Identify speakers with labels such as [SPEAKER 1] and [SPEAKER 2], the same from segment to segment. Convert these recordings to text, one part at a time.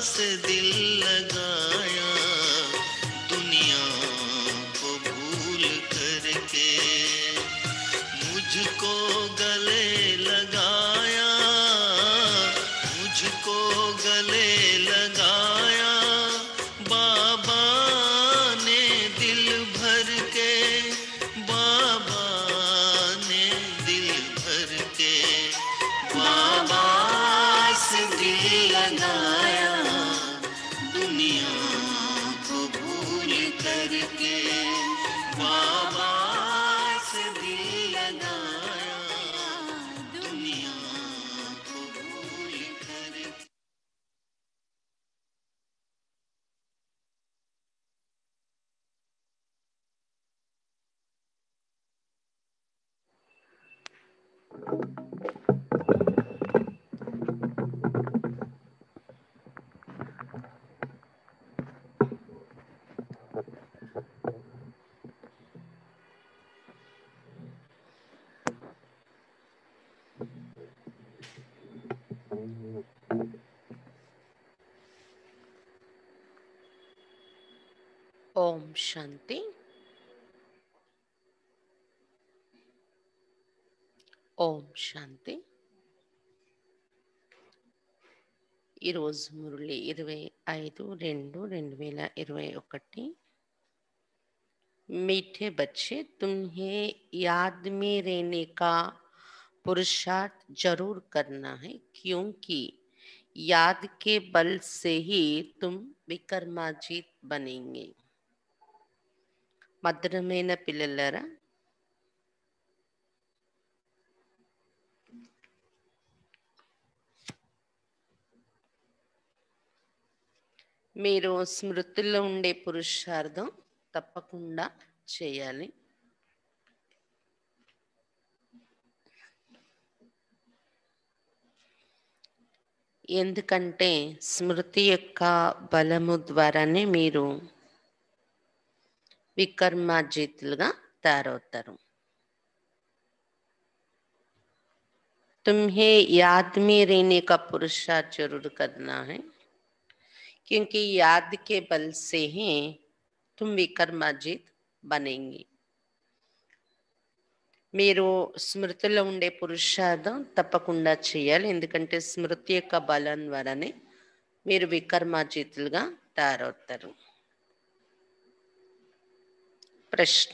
[SPEAKER 1] से दिल लगाया, दुनिया को भूल करके मुझको गले लगाया, मुझको गले लगाया बाबा ने दिल भर के, बाबा ने दिल भर के, बाबा से दिल लगाया, दुनिया को भूल करके, बाबा से दिल लगाया, दुनिया को भूल करके।
[SPEAKER 2] ఓం శాంతి. ఓం శాంతి. ఈరోజు మురళి 25/2/2021. मीठे बच्चे, तुम्हें याद में रहने का पुरुषार्थ जरूर करना है, क्योंकि याद के बल से ही तुम विक्रमाजीत बनेंगे. మధురమైన పిల్లలారా, మీరు స్మృతిలో ఉండే పురుషార్థం తప్పకుండా చేయాలి. ఎందుకంటే స్మృతి యొక్క బలము ద్వారానే మీరు వికర్మాజితులుగా తయారవుతారు. तुम्हें याद में रहने का पुरुषार्थ जरूर करना है, क्योंकि याद के बल से ही तुम विकर्माजित बनेंगे. మీరు స్మృతిలో ఉండే పురుషార్థం తప్పకుండా చేయాలి, ఎందుకంటే స్మృతి యొక్క బలం ద్వారానే మీరు వికర్మాజితులుగా తయారవుతారు. प्रश्न,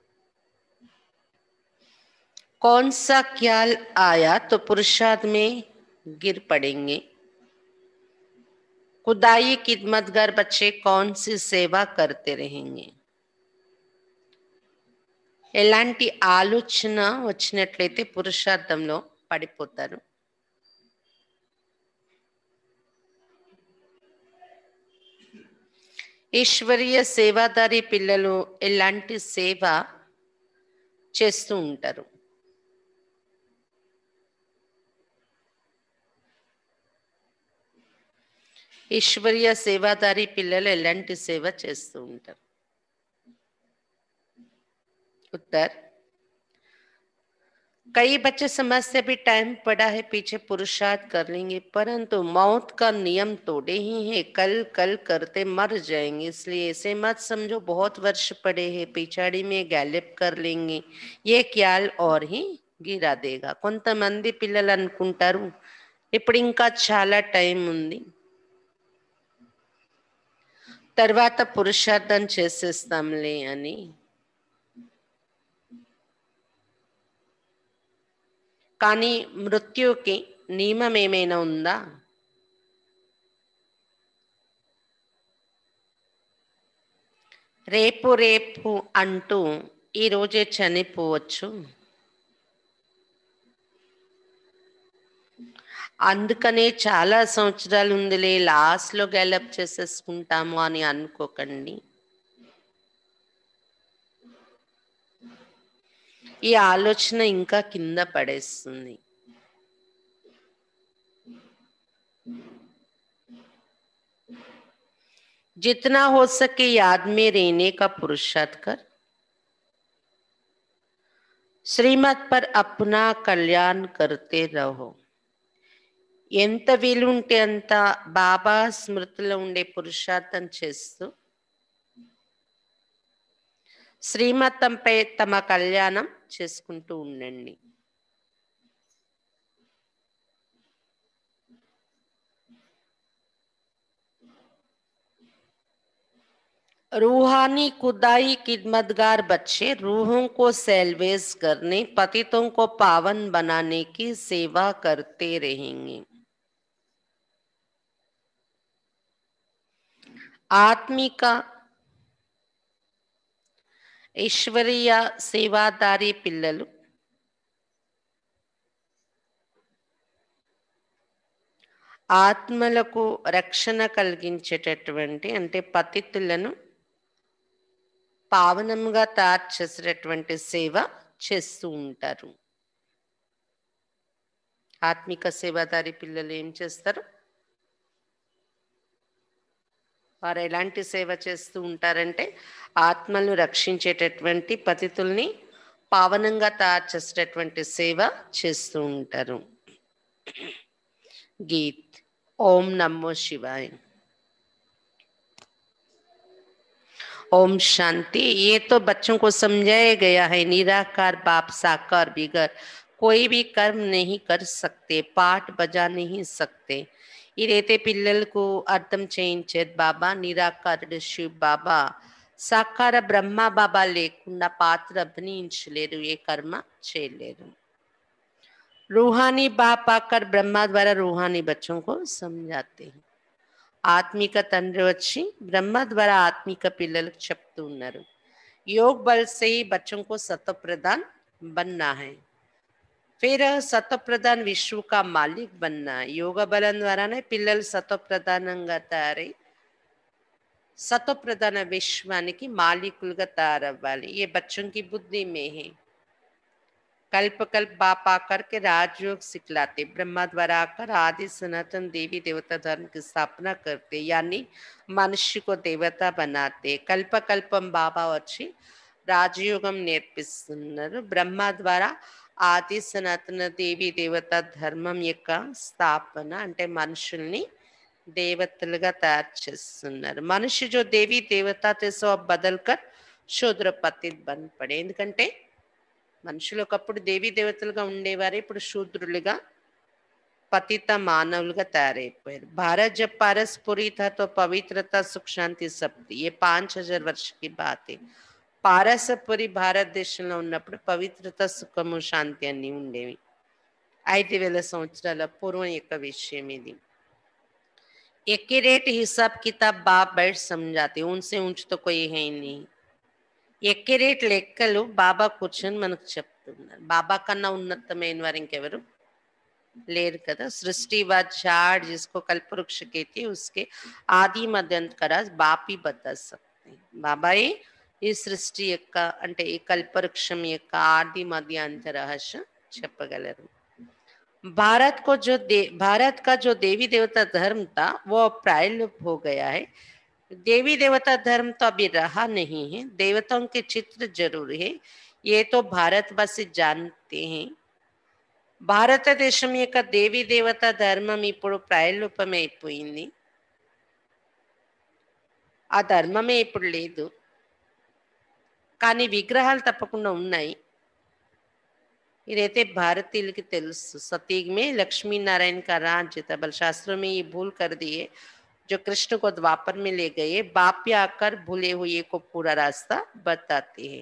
[SPEAKER 2] कौन सा ख्याल आया तो पुरुषार्थ में गिर पड़ेंगे. खुदाई खिदमतगार बच्चे कौन सी सेवा करते रहेंगे. ఎలాంటి ఆలోచన వచ్చినట్లయితే పురుషార్థంలో పడిపోతారు. ఈశ్వరీయ సేవాదారి పిల్లలు ఎలాంటి సేవ చేస్తూ ఉంటారు. ఈశ్వరీయ సేవాదారి పిల్లలు ఎలాంటి సేవ చేస్తూ ఉంటారు. उत्तर, कई बच्चे समझते भी टाइम पड़ा है, पीछे पुरुषार्थ कर लेंगे, परंतु मौत का नियम तोड़े ही है, कल कल करते मर जाएंगे, इसलिए ऐसे मत समझो बहुत वर्ष पड़े हैं, पिछाड़ी में गैलप कर लेंगे, ये ख्याल और ही గిరా దేగా. కొంతమంది పిల్లలు అనుకుంటారు ఇప్పుడు ఇంకా చాలా టైం ఉంది, తర్వాత పురుషార్థం చేసేస్తాంలే అని. కానీ మృత్యుకి నియమం ఏమైనా ఉందా? రేపు రేపు అంటూ ఈరోజే చనిపోవచ్చు, అందుకనే చాలా సంవత్సరాలు ఉందిలే లాస్ట్లో గెలప్ చేసేసుకుంటాము అని అనుకోకండి. ఈ ఆలోచన ఇంకా కింద పడేస్తుంది. जितना हो सके याद में रहने का पुरुषार्थ कर, श्रीमत पर अपना कल्याण करते रहो. ఎంత వీలుంటే అంత బాబా స్మృతిలో ఉండే పురుషార్థం చేస్తూ శ్రీమతంపై తమ కళ్యాణం చేసుకుంటూ ఉండండి. रूहानी खुदाई खिदमतगार बच्चे रूहों को सेल्वेज करने, पतितों को पावन बनाने की सेवा करते रहेंगे. ఆత్మిక ఈశ్వరీయ సేవాదారి పిల్లలు ఆత్మలకు రక్షణ కలిగించేటటువంటి అంటే పతితులను పావనంగా తయారు చేసేటటువంటి సేవ చేస్తూ ఉంటారు. ఆత్మిక సేవాదారి పిల్లలు ఏం చేస్తారు? వారు ఎలాంటి సేవ చేస్తూ ఉంటారంటే ఆత్మలను రక్షించేటటువంటి పతితుల్ని పావనంగా తయారు చేసేటటువంటి సేవ చేస్తూ ఉంటారు. गीत ओम नमो शिवाय. ओम शांति. ये तो बच्चों को समझाया गया है, निराकार बाप साकार बिगर कोई भी कर्म नहीं कर सकते, पाठ बजा नहीं सकते. ఇదైతే పిల్లలకు అర్థం చేయించేది బాబా. నిరాకారుడు శివ్ బాబా, సాకార బ్రహ్మ బాబా లేకుండా పాత్ర అభినయించలేరు, ఏ కర్మ చేయలేరు. रूहानी बाप आकर ब्रह्मा द्वारा रूहानी बच्चों को समझाते हैं. ఆత్మిక తండ్రి వచ్చి బ్రహ్మ ద్వారా ఆత్మిక పిల్లలకు చెప్తూ ఉన్నారు. योग बल से ही बच्चों को सत्व प्रदान बनना है, फिर सत्व प्रदान विश्व का मालिक बनना है. యోగ బలం ద్వారానే పిల్లలు సత్వ ప్రధానంగా తయారై సత్వ ప్రధాన విశ్వానికి మాలికులుగా తయారవ్వాలి. ये बच्चों की बुद्धि में है. कल्प कल्प बाप आकर के राजयोग सिखलाते, ब्रह्मा द्वारा आकर आदि सनातन देवी देवता धर्म की स्थापना करते, यानी मनुष्य को देवता बनाते. कल्प कल्पम बाबा వచ్చి రాజయోగం నేర్పిస్తున్నారు. బ్రహ్మ ద్వారా ఆది సనాతన దేవి దేవత ధర్మం యొక్క స్థాపన అంటే మనుషుల్ని దేవతలుగా తయారు చేస్తున్నారు. మనుష్య जो देवी देवता थे सो अब बदलकर शूद्र पतित बन पड़े. ఎందుకంటే మనుషులు ఒకప్పుడు దేవీ దేవతలుగా ఉండేవారు, ఇప్పుడు శూద్రులుగా పతిత మానవులుగా తయారైపోయారు. భారత్ जब पारस पुरी था तो पवित्रता सुख शांति सब थी. ये 5000 वर्ष की बात है. పారసపురి భారతదేశంలో ఉన్నప్పుడు పవిత్రత సుఖము శాంతి అన్నీ ఉండేవి. 5000 సంవత్సరాల పూర్వం యొక్క విషయం ఇది. एक्यूरेट हिसाब किताब बाप बैठ समझाते, उनसे ऊंच तो कोई है ही नहीं. ఎక్యురేట్ లెక్కలు బాబా కూర్చొని మనకు చెప్తున్నారు. బాబా కన్నా ఉన్నతమైన వారు ఇంకెవరు లేరు కదా. సృష్టి व झाड़ जिसको कल्पवृक्ष कहते हैं उसके आदि मध्य अंत का राज बाप ही बता सकते हैं. బాబాయే ఈ సృష్టి యొక్క అంటే ఈ కల్పవృక్షం యొక్క ఆది మధ్య అంత రహస్యం చెప్పగలరు. भारत का जो देवी देवता धर्म था वो प्रायलुप हो गया है. देवी देवता धर्म तो अभी रहा नहीं है, देवताओं के चित्र जरूर है, ये तो भारतवासी जानते हैं. భారతదేశం యొక్క దేవీ దేవత ధర్మం ఇప్పుడు ప్రాయలుపమైపోయింది. ఆ ధర్మమే ఇప్పుడు లేదు, కానీ విగ్రహాలు తప్పకుండా ఉన్నాయి. इधर भारतीय की తెలుసు. सतयुग में लक्ष्मी नारायण का राज्य था. बल शास्त्रों में ये भूल कर दिए जो कृष्ण को द्वापर में ले गए. बाप आकर भूले हुए को पूरा रास्ता बताते हैं.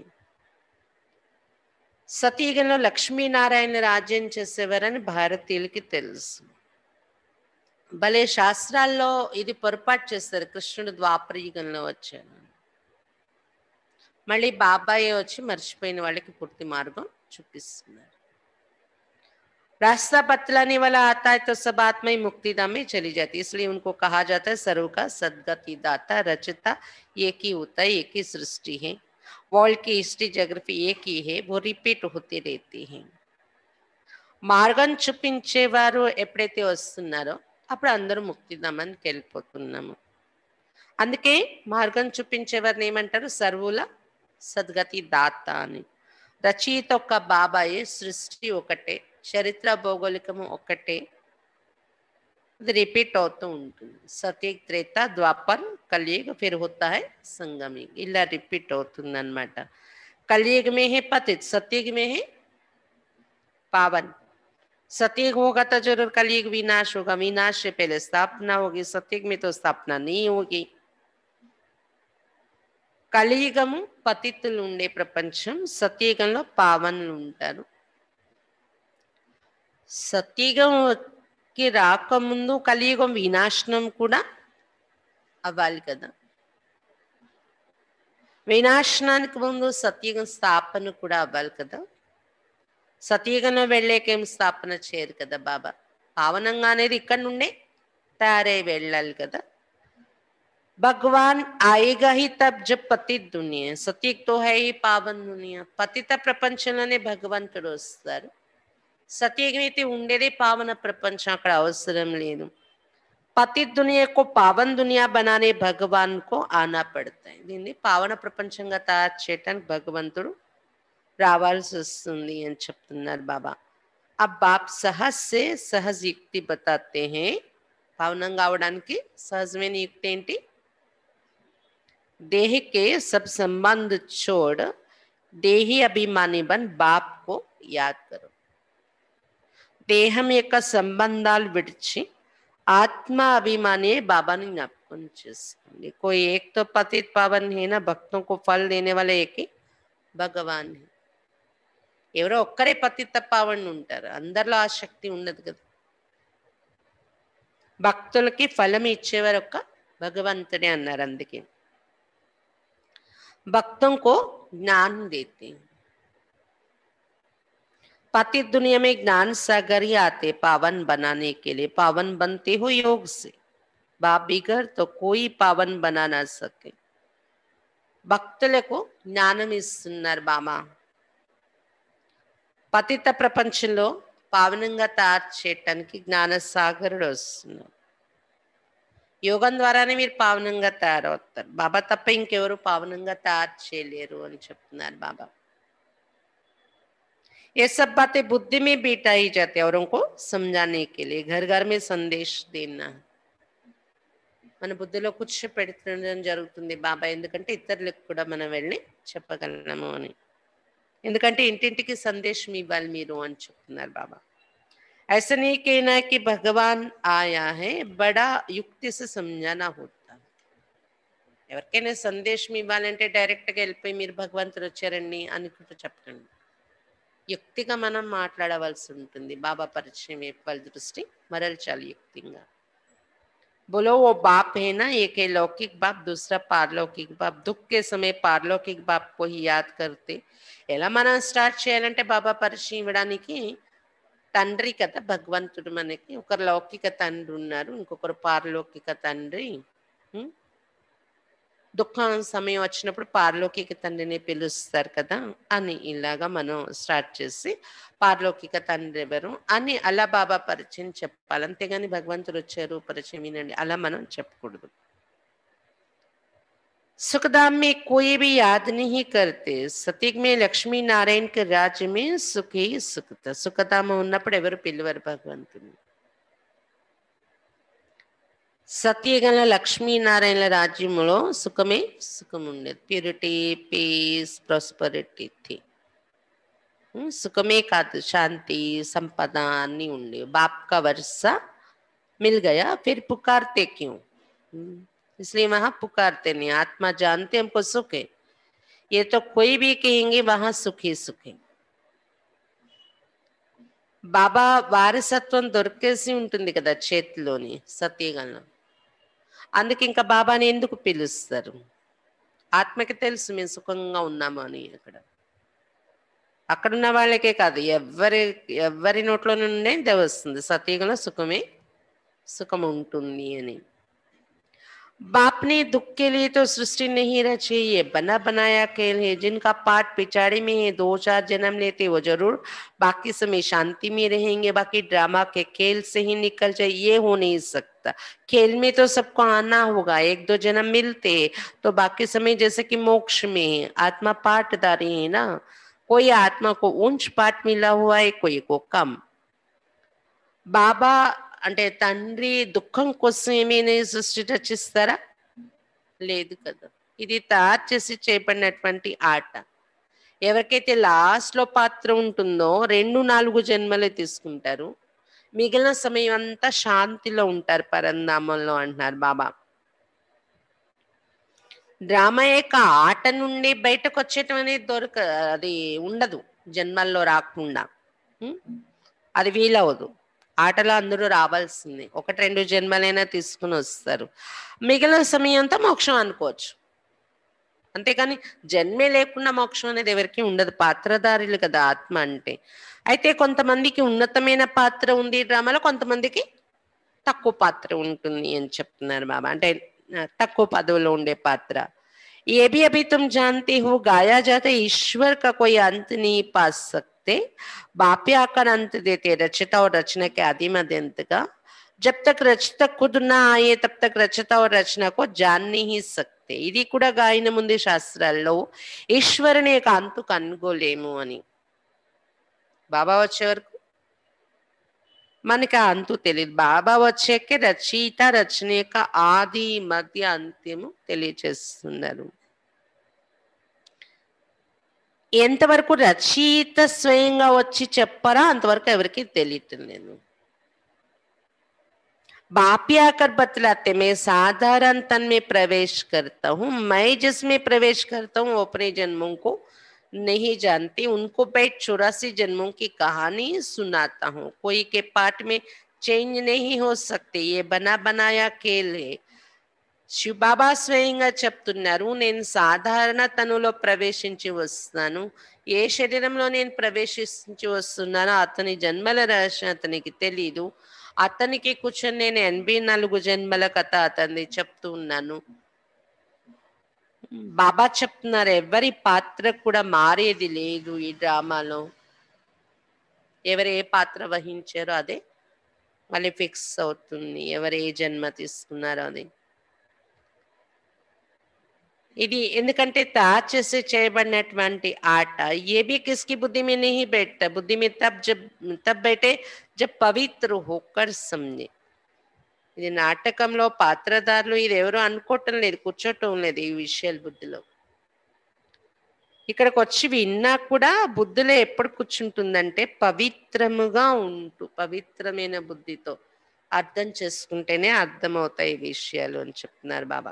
[SPEAKER 2] సతయుగంలో లక్ష్మీనారాయణ రాజ్యం చేసేవారని భారతీయులకి తెలుసు. భలే శాస్త్రాల్లో ఇది పొరపాటు చేస్తారు, కృష్ణుడు ద్వాపర యుగంలో వచ్చాడు. మళ్ళీ బాబాయే వచ్చి మర్చిపోయిన వాళ్ళకి పూర్తి మార్గం చూపిస్తున్నారు. रास्ता बतलाने वाला आता है तो सब आत्मा ही मुक्तिधाम में चली जाती है. इसलिए उनको कहा जाता है सर्व का सदगति दाता, रचता एक ही होता है, एक ही सृष्टि है. वर्ल्ड की हिस्ट्री जोग्राफी एक ही है, वो रिपीट होते रहती है. మార్గం చూపించేవారు ఎప్పుడైతే వస్తున్నారో అప్పుడు అందరూ ముక్తిధామానికి వెళ్ళిపోతున్నాము. అందుకే మార్గం చూపించేవారిని ఏమంటారు? సర్వుల సద్గతి దాత అని. రచయిత ఒక్క బాబాయే, సృష్టి ఒకటే, చరిత్ర భౌగోళికము ఒకటే. అది రిపీట్ అవుతూ ఉంటుంది. సతయుగ్, త్రేత, ద్వాపర్, కలియుग, फिर होता है संगम युग. ఇలా రిపీట్ అవుతుంది అనమాట. कलयुग में है पतित, सतयुग में है पावन. सतयुग होगा तो जरूर कलयुग विनाश होगा, विनाश से पहले स्थापना होगी, सतयुग में तो स्थापना नहीं होगी. కలియుగము పతితులు ఉండే ప్రపంచం, సతయుగంలో పావనులు ఉంటారు. సతయుగంకి రాకముందు కలియుగం వినాశనం కూడా అవ్వాలి కదా. వినాశనానికి ముందు సతయుగం స్థాపన కూడా అవ్వాలి కదా. సతయుగంలో వెళ్ళేకేం స్థాపన చేయరు కదా బాబా. పావనంగా అనేది ఇక్కడ నుండే తయారై వెళ్ళాలి కదా. भगवान आएगा ही तब जब पतित दुनिया है. सतयुग तो है ही पावन दुनिया. పతిత ప్రపంచంలోనే భగవంతుడు వస్తారు. సతయుగం అయితే ఉండేదే పావన ప్రపంచం, అక్కడ అవసరం లేదు. పతిत दुनिया को पावन दुनिया बनाने भगवान को आना पड़ता है. దీన్ని పావన ప్రపంచంగా తయారు చేయడానికి భగవంతుడు రావాల్సి వస్తుంది అని చెప్తున్నారు బాబా. अब बाप सहज से सहज युक्ति बताते हैं. పావనంగా అవడానికి సహజమైన యుక్తి ఏంటి? देह के सब संबंध छोड़ देही अभिमानी बन बाप को याद करो. దేహం యొక్క సంబంధాలు విడిచి आत्मा अभिमानी बाबा ने ज्ञापन చేసుకోండి. कोई एक तो पतित पावन है ना, भक्तों को फल देने वाले एक ही भगवान है. ఎవరో ఒక్కరే పతిత పావన్ ఉంటారు, అందరిలో ఆ శక్తి ఉండదు కదా. భక్తులకి ఫలం ఇచ్చేవారు ఒక్క భగవంతుడే అన్నారు. అందుకే भक्तों को ज्ञान देते हैं. पतित दुनिया में ज्ञान सागर ही आते पावन बनाने के लिए. पावन बनते हो योग से, बाप बिगड़ तो कोई पावन बना ना सके. భక్తులకు జ్ఞానం ఇస్తున్నారు బాబా. పతిత ప్రపంచంలో పావనంగా తయారు చేయటానికి జ్ఞాన సాగరుడు వస్తున్నారు. యోగం ద్వారానే మీరు పావనంగా తయారవుతారు. బాబా తప్ప ఇంకెవరు పావనంగా తయారు చేయలేరు అని చెప్తున్నారు బాబా. ये सब बातें बुद्धि में बिठाई जाती है औरों को समझाने के लिए. घर घर में संदेश देना. మన బుద్ధిలో కూర్చోపెట్టడం జరుగుతుంది బాబా. ఎందుకంటే ఇతరులకు కూడా మనం వెళ్ళి చెప్పగలము అని. ఎందుకంటే ఇంటింటికి సందేశం ఇవ్వాలి మీరు అని చెప్తున్నారు బాబా. ऐसा नहीं कहना कि भगवान आया है, बड़ा युक्ति से समझाना होता. ఎవరికైనా సందేశం ఇవ్వాలంటే డైరెక్ట్గా వెళ్ళిపోయి మీరు భగవంతుడు వచ్చారండి అనుకుంటూ చెప్పండి. యుక్తిగా మనం మాట్లాడవలసి ఉంటుంది. బాబా పరిచయం వాళ్ళ దృష్టి మరల్చాలి యుక్తిగా. बोलो वो बाप है ना, एक है लौकिक बाप, दूसरा पारलौकिक बाप. दुख के समय पारलौकिक बाप को ही याद करते. ఎలా మనం స్టార్ట్ చేయాలంటే బాబా పరిచయం ఇవ్వడానికి తండ్రి కదా భగవంతుడు మనకి. ఒకరు లౌకిక తండ్రి ఉన్నారు, ఇంకొకరు పారలౌకిక తండ్రి. దుఃఖం సమయం వచ్చినప్పుడు పారలౌకిక తండ్రిని పిలుస్తారు కదా అని ఇలాగా మనం స్టార్ట్ చేసి పారలౌకిక తండ్రి ఎవరు అని అలా బాబా పరిచయం చెప్పాలి. అంతేగాని భగవంతుడు వచ్చారు పరిచయం వినండి అలా మనం చెప్పకూడదు. सुखधाम में कोई भी याद नहीं करते. सतयुग में लक्ष्मी नारायण के राज्य में सुख ही सुख था. సుఖధామ ఉన్నప్పుడు ఎవరు పిలువరు భగవంతుని. సత్యగల లక్ష్మీనారాయణ రాజ్యంలో సుఖమే సుఖం ఉండేది. ప్యూరిటీ, పీస్, ప్రాస్పరిటీ థీ. సుఖమే కాదు, శాంతి, సంపద అన్నీ ఉండేవి. బాప్ కా వర్షా మిల్ గయా ఫిర్ పుకార్తే క్యూ. इसलिए वहां पुकारते नहीं. आत्मा जानते हमको सुख है, ये तो कोई भी कहेंगे वहां सुख ही सुख है. బాబా వారసత్వం దొరికేసి ఉంటుంది కదా చేతిలోని సత్యగంలో. అందుకే ఇంకా బాబాని ఎందుకు పిలుస్తారు? ఆత్మకి తెలుసు మేము సుఖంగా ఉన్నాము అని. అక్కడున్న వాళ్ళకే కాదు, ఎవరి నోట్లో నుండే వస్తుంది సత్యగంలో సుఖమే సుఖం ఉంటుంది అని. बाप ने दुख के लिए तो सृष्टि नहीं रची, ये बना बनाया खेल है. जिनका पाठ पिछाड़ी में है, 2-4 जन्म लेते वो जरूर बाकी समय शांति में रहेंगे. बाकी ड्रामा के खेल से ही निकल जाए ये हो नहीं सकता. खेल में तो सबको आना होगा. 1-2 जन्म मिलते तो बाकी समय जैसे कि मोक्ष में है, आत्मा पाठधारी है ना. कोई आत्मा को ऊंच पाठ मिला हुआ है, कोई को कम. बाबा అంటే తండ్రి దుఃఖం కోసం ఏమైనా సృష్టి రచిస్తారా? లేదు కదా. ఇది తయారు చేసి చేయబడినటువంటి ఆట. ఎవరికైతే లాస్ట్‌లో పాత్ర ఉంటుందో 2, 4 జన్మలే తీసుకుంటారు. మిగిలిన సమయం అంతా శాంతిలో ఉంటారు పరంధామంలో అంటున్నారు బాబా. డ్రామా యొక్క ఆట నుండి బయటకొచ్చేయటం అనేది అది ఉండదు జన్మల్లో రాకుండా. హ్మ్. అది వీలవ్వదు. ఆటలో అందరూ రావాల్సిందే. 1, 2 జన్మలైనా తీసుకొనొస్తారు. మిగిలిన సమయం అంతా మోక్షం అనుకోవచ్చు. అంతేగాని జన్మే లేకుండా మోక్షం అనేది ఎవరికీ ఉండదు. పాత్రధారులు కదా ఆత్మ అంటే. అయితే కొంతమందికి ఉన్నతమైన పాత్ర ఉంది డ్రామాలో, కొంతమందికి తక్కువ పాత్ర ఉంటుంది అని చెప్తున్నారు బాబా. అంటే తక్కువ పదవిలో ఉండే పాత్ర. ये भी अभी तुम जानते हो गाया जाता है ईश्वर का कोई अंत नहीं पा सकते बापे आकर अंत देते रचता और रचना के आदि मध्य अंत का जब तक रचता खुद ना आए तब तक रचता और रचना को जान नहीं सकते ఇది కూడా గాయన ముందు శాస్త్రాల్లో ఈశ్వరుని యొక్క అంతు కనుగోలేము అని. బాబా వచ్చే వరకు మనకి ఆ అంతు తెలియదు. బాబా వచ్చాకే రచయిత రచన యొక్క ఆది మధ్య అంత్యము తెలియచేస్తున్నారు. ఎంతవరకు రచయిత స్వయంగా వచ్చి చెప్పారా అంతవరకు ఎవరికి తెలియటం లేదు. बाप आकर बतलाते मैं साधारण तन में प्रवेश करता हूँ मैं जिसमें प्रवेश करता हूँ वो अपने जन्मों को नहीं जानती उनको बैठ 84 जन्मों की कहानी सुनाता हूँ कोई के पाठ में चेंज नहीं हो सकते ये बना बनाया खेल है శివబాబా స్వయంగా చెప్తున్నారు నేను సాధారణ తనులో ప్రవేశించి వస్తున్నాను ఏ శరీరంలో నేను ప్రవేశించి వస్తున్నానో అతని జన్మల రహస్యం అతనికి తెలీదు అతనికి కూర్చొని నేను 84 జన్మల కథ అతన్ని చెప్తూ ఉన్నాను. బాబా చెప్తున్నారు ఎవరి పాత్ర కూడా మారేది లేదు ఈ డ్రామాలో. ఎవరు ఏ పాత్ర వహించారో అదే మళ్ళీ ఫిక్స్ అవుతుంది. ఎవరు ఏ జన్మ తీసుకున్నారో అది. ఇది ఎందుకంటే తయారు చేసి చేయబడినటువంటి ఆట ఏ भी किसकी बुद्धि में नहीं बैठता बुद्धि में तब बैठे जब पवित्र होकर समझे. ఇది నాటకంలో పాత్రధారులు ఇది ఎవరు అనుకోవటం లేదు కూర్చోటం లేదు ఈ విషయాలు బుద్ధిలో. ఇక్కడికి వచ్చి విన్నా కూడా బుద్ధిలో ఎప్పుడు కూర్చుంటుందంటే పవిత్రముగా ఉంటూ పవిత్రమైన బుద్ధితో అర్థం చేసుకుంటేనే అర్థమవుతాయి ఈ విషయాలు అని చెప్తున్నారు బాబా.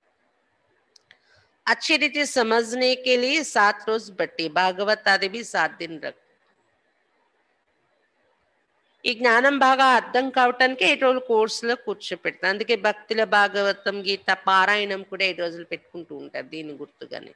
[SPEAKER 2] अच्छी रीति समझने के लिए 7 रोज बट्टी भागवत आदि भी 7 दिन रख ఈ జ్ఞానం బాగా అర్థం కావటానికి 7 రోజుల కోర్సులో కూర్చోపెడతాను. అందుకే భక్తుల భాగవతం గీత పారాయణం కూడా 7 రోజులు పెట్టుకుంటూ ఉంటారు దీని గుర్తుగానే.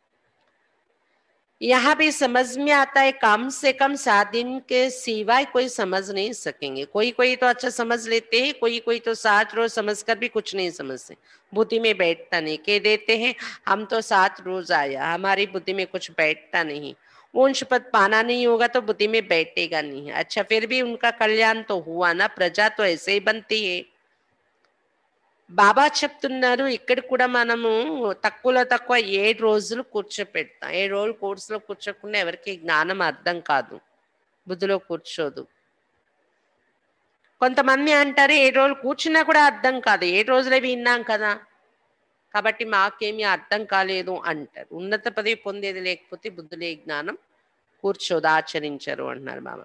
[SPEAKER 2] यहाँ भी समझ में आता है कम से कम 7 दिन के सिवाय कोई समझ नहीं सकेंगे. कोई कोई तो अच्छा समझ लेते हैं कोई कोई तो 7 रोज समझकर भी कुछ नहीं समझते बुद्धि में बैठता नहीं कह देते हैं हम तो 7 रोज आया हमारी बुद्धि में कुछ बैठता नहीं वंश पद पाना नहीं होगा तो बुद्धि में बैठेगा नहीं. अच्छा फिर भी उनका कल्याण तो हुआ ना प्रजा तो ऐसे ही बनती है. బాబా చెప్తున్నారు ఇక్కడ కూడా మనము తక్కువలో తక్కువ 7 రోజులు కూర్చోపెడతాం. 7 రోజులు కోర్సులో కూర్చోకుండా ఎవరికి జ్ఞానం అర్థం కాదు బుద్ధిలో కూర్చోదు. కొంతమంది అంటారు 7 రోజులు కూర్చున్నా కూడా అర్థం కాదు 7 రోజులే విన్నాం కదా కాబట్టి మాకేమీ అర్థం కాలేదు అంటారు. ఉన్నత పదవి పొందేది లేకపోతే బుద్ధిలో జ్ఞానం కూర్చోదు ఆచరించరు అంటున్నారు బాబా.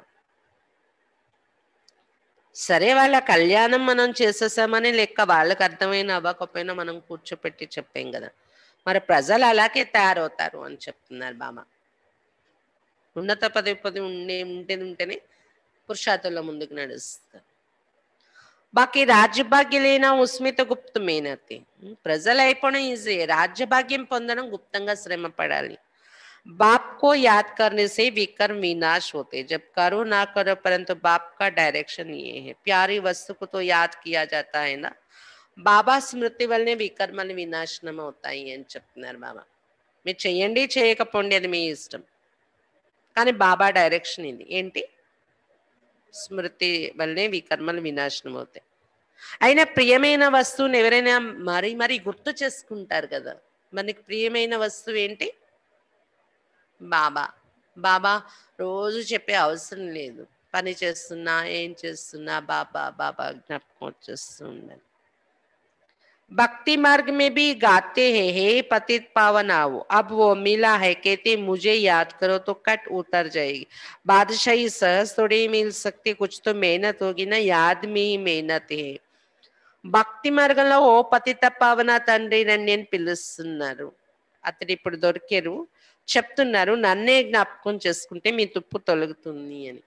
[SPEAKER 2] సరే వాళ్ళ కళ్యాణం మనం చేసేసామని లెక్క వాళ్ళకి అర్థమైన అవ్వకపోయినా మనం కూర్చోపెట్టి చెప్పాం కదా మరి ప్రజలు అలాగే తయారవుతారు అని చెప్తున్నారు బాబా. ఉన్నత పదవి ఉంటేనే పురుషార్థంలో ముందుకు నడుస్తారు. బాకీ రాజ్యభాగ్యం లేనా ఉస్మిత గుప్త మేనతి ప్రజలు అయిపోవడం ఈజీ రాజ్యభాగ్యం పొందడం గుప్తంగా శ్రమ పడాలి. बाप को याद करने से विकर्म विनाश होते जब करो ना करो परंतु बाप का डायरेक्शन ये है प्यारी वस्तु को तो याद किया जाता है ना బాబా స్మృతి వల్లనే వికర్మలు వినాశనం అవుతాయి అని చెప్తున్నారు బాబా. మీరు చెయ్యండి చేయకపోండి అది మీ ఇష్టం కానీ బాబా డైరెక్షన్ ఇది ఏంటి స్మృతి వల్లనే వికర్మలు వినాశనం అవుతాయి. అయినా ప్రియమైన వస్తువుని ఎవరైనా మరీ మరీ గుర్తు చేసుకుంటారు కదా. మనకి ప్రియమైన వస్తువు ఏంటి బాబా. బాబా రోజు చెప్పే అవసరం లేదు పని చేస్తున్నా ఏం చేస్తున్నా బాబా బాబా జ్ఞాపకం వచ్చేస్తూ ఉండాలి. भक्ति मार्ग में भी गाते हैं, हे पतित पावन आओ, अब वो मिला है, कहते मुझे याद करो तो कट उतर जाएगी। बादशाही सहज थोड़ी मिल सकती, कुछ तो मेहनत होगी ना, याद में ही मेहनत है. భక్తి మార్గంలో ఓ పతిత పావన తండ్రి నన్ను అని పిలుస్తున్నారు. అతడు ఇప్పుడు దొరికారు, చెప్తున్నారు నన్నే జ్ఞాపకం చేసుకుంటే మీ తుప్పు తొలగుతుంది అని.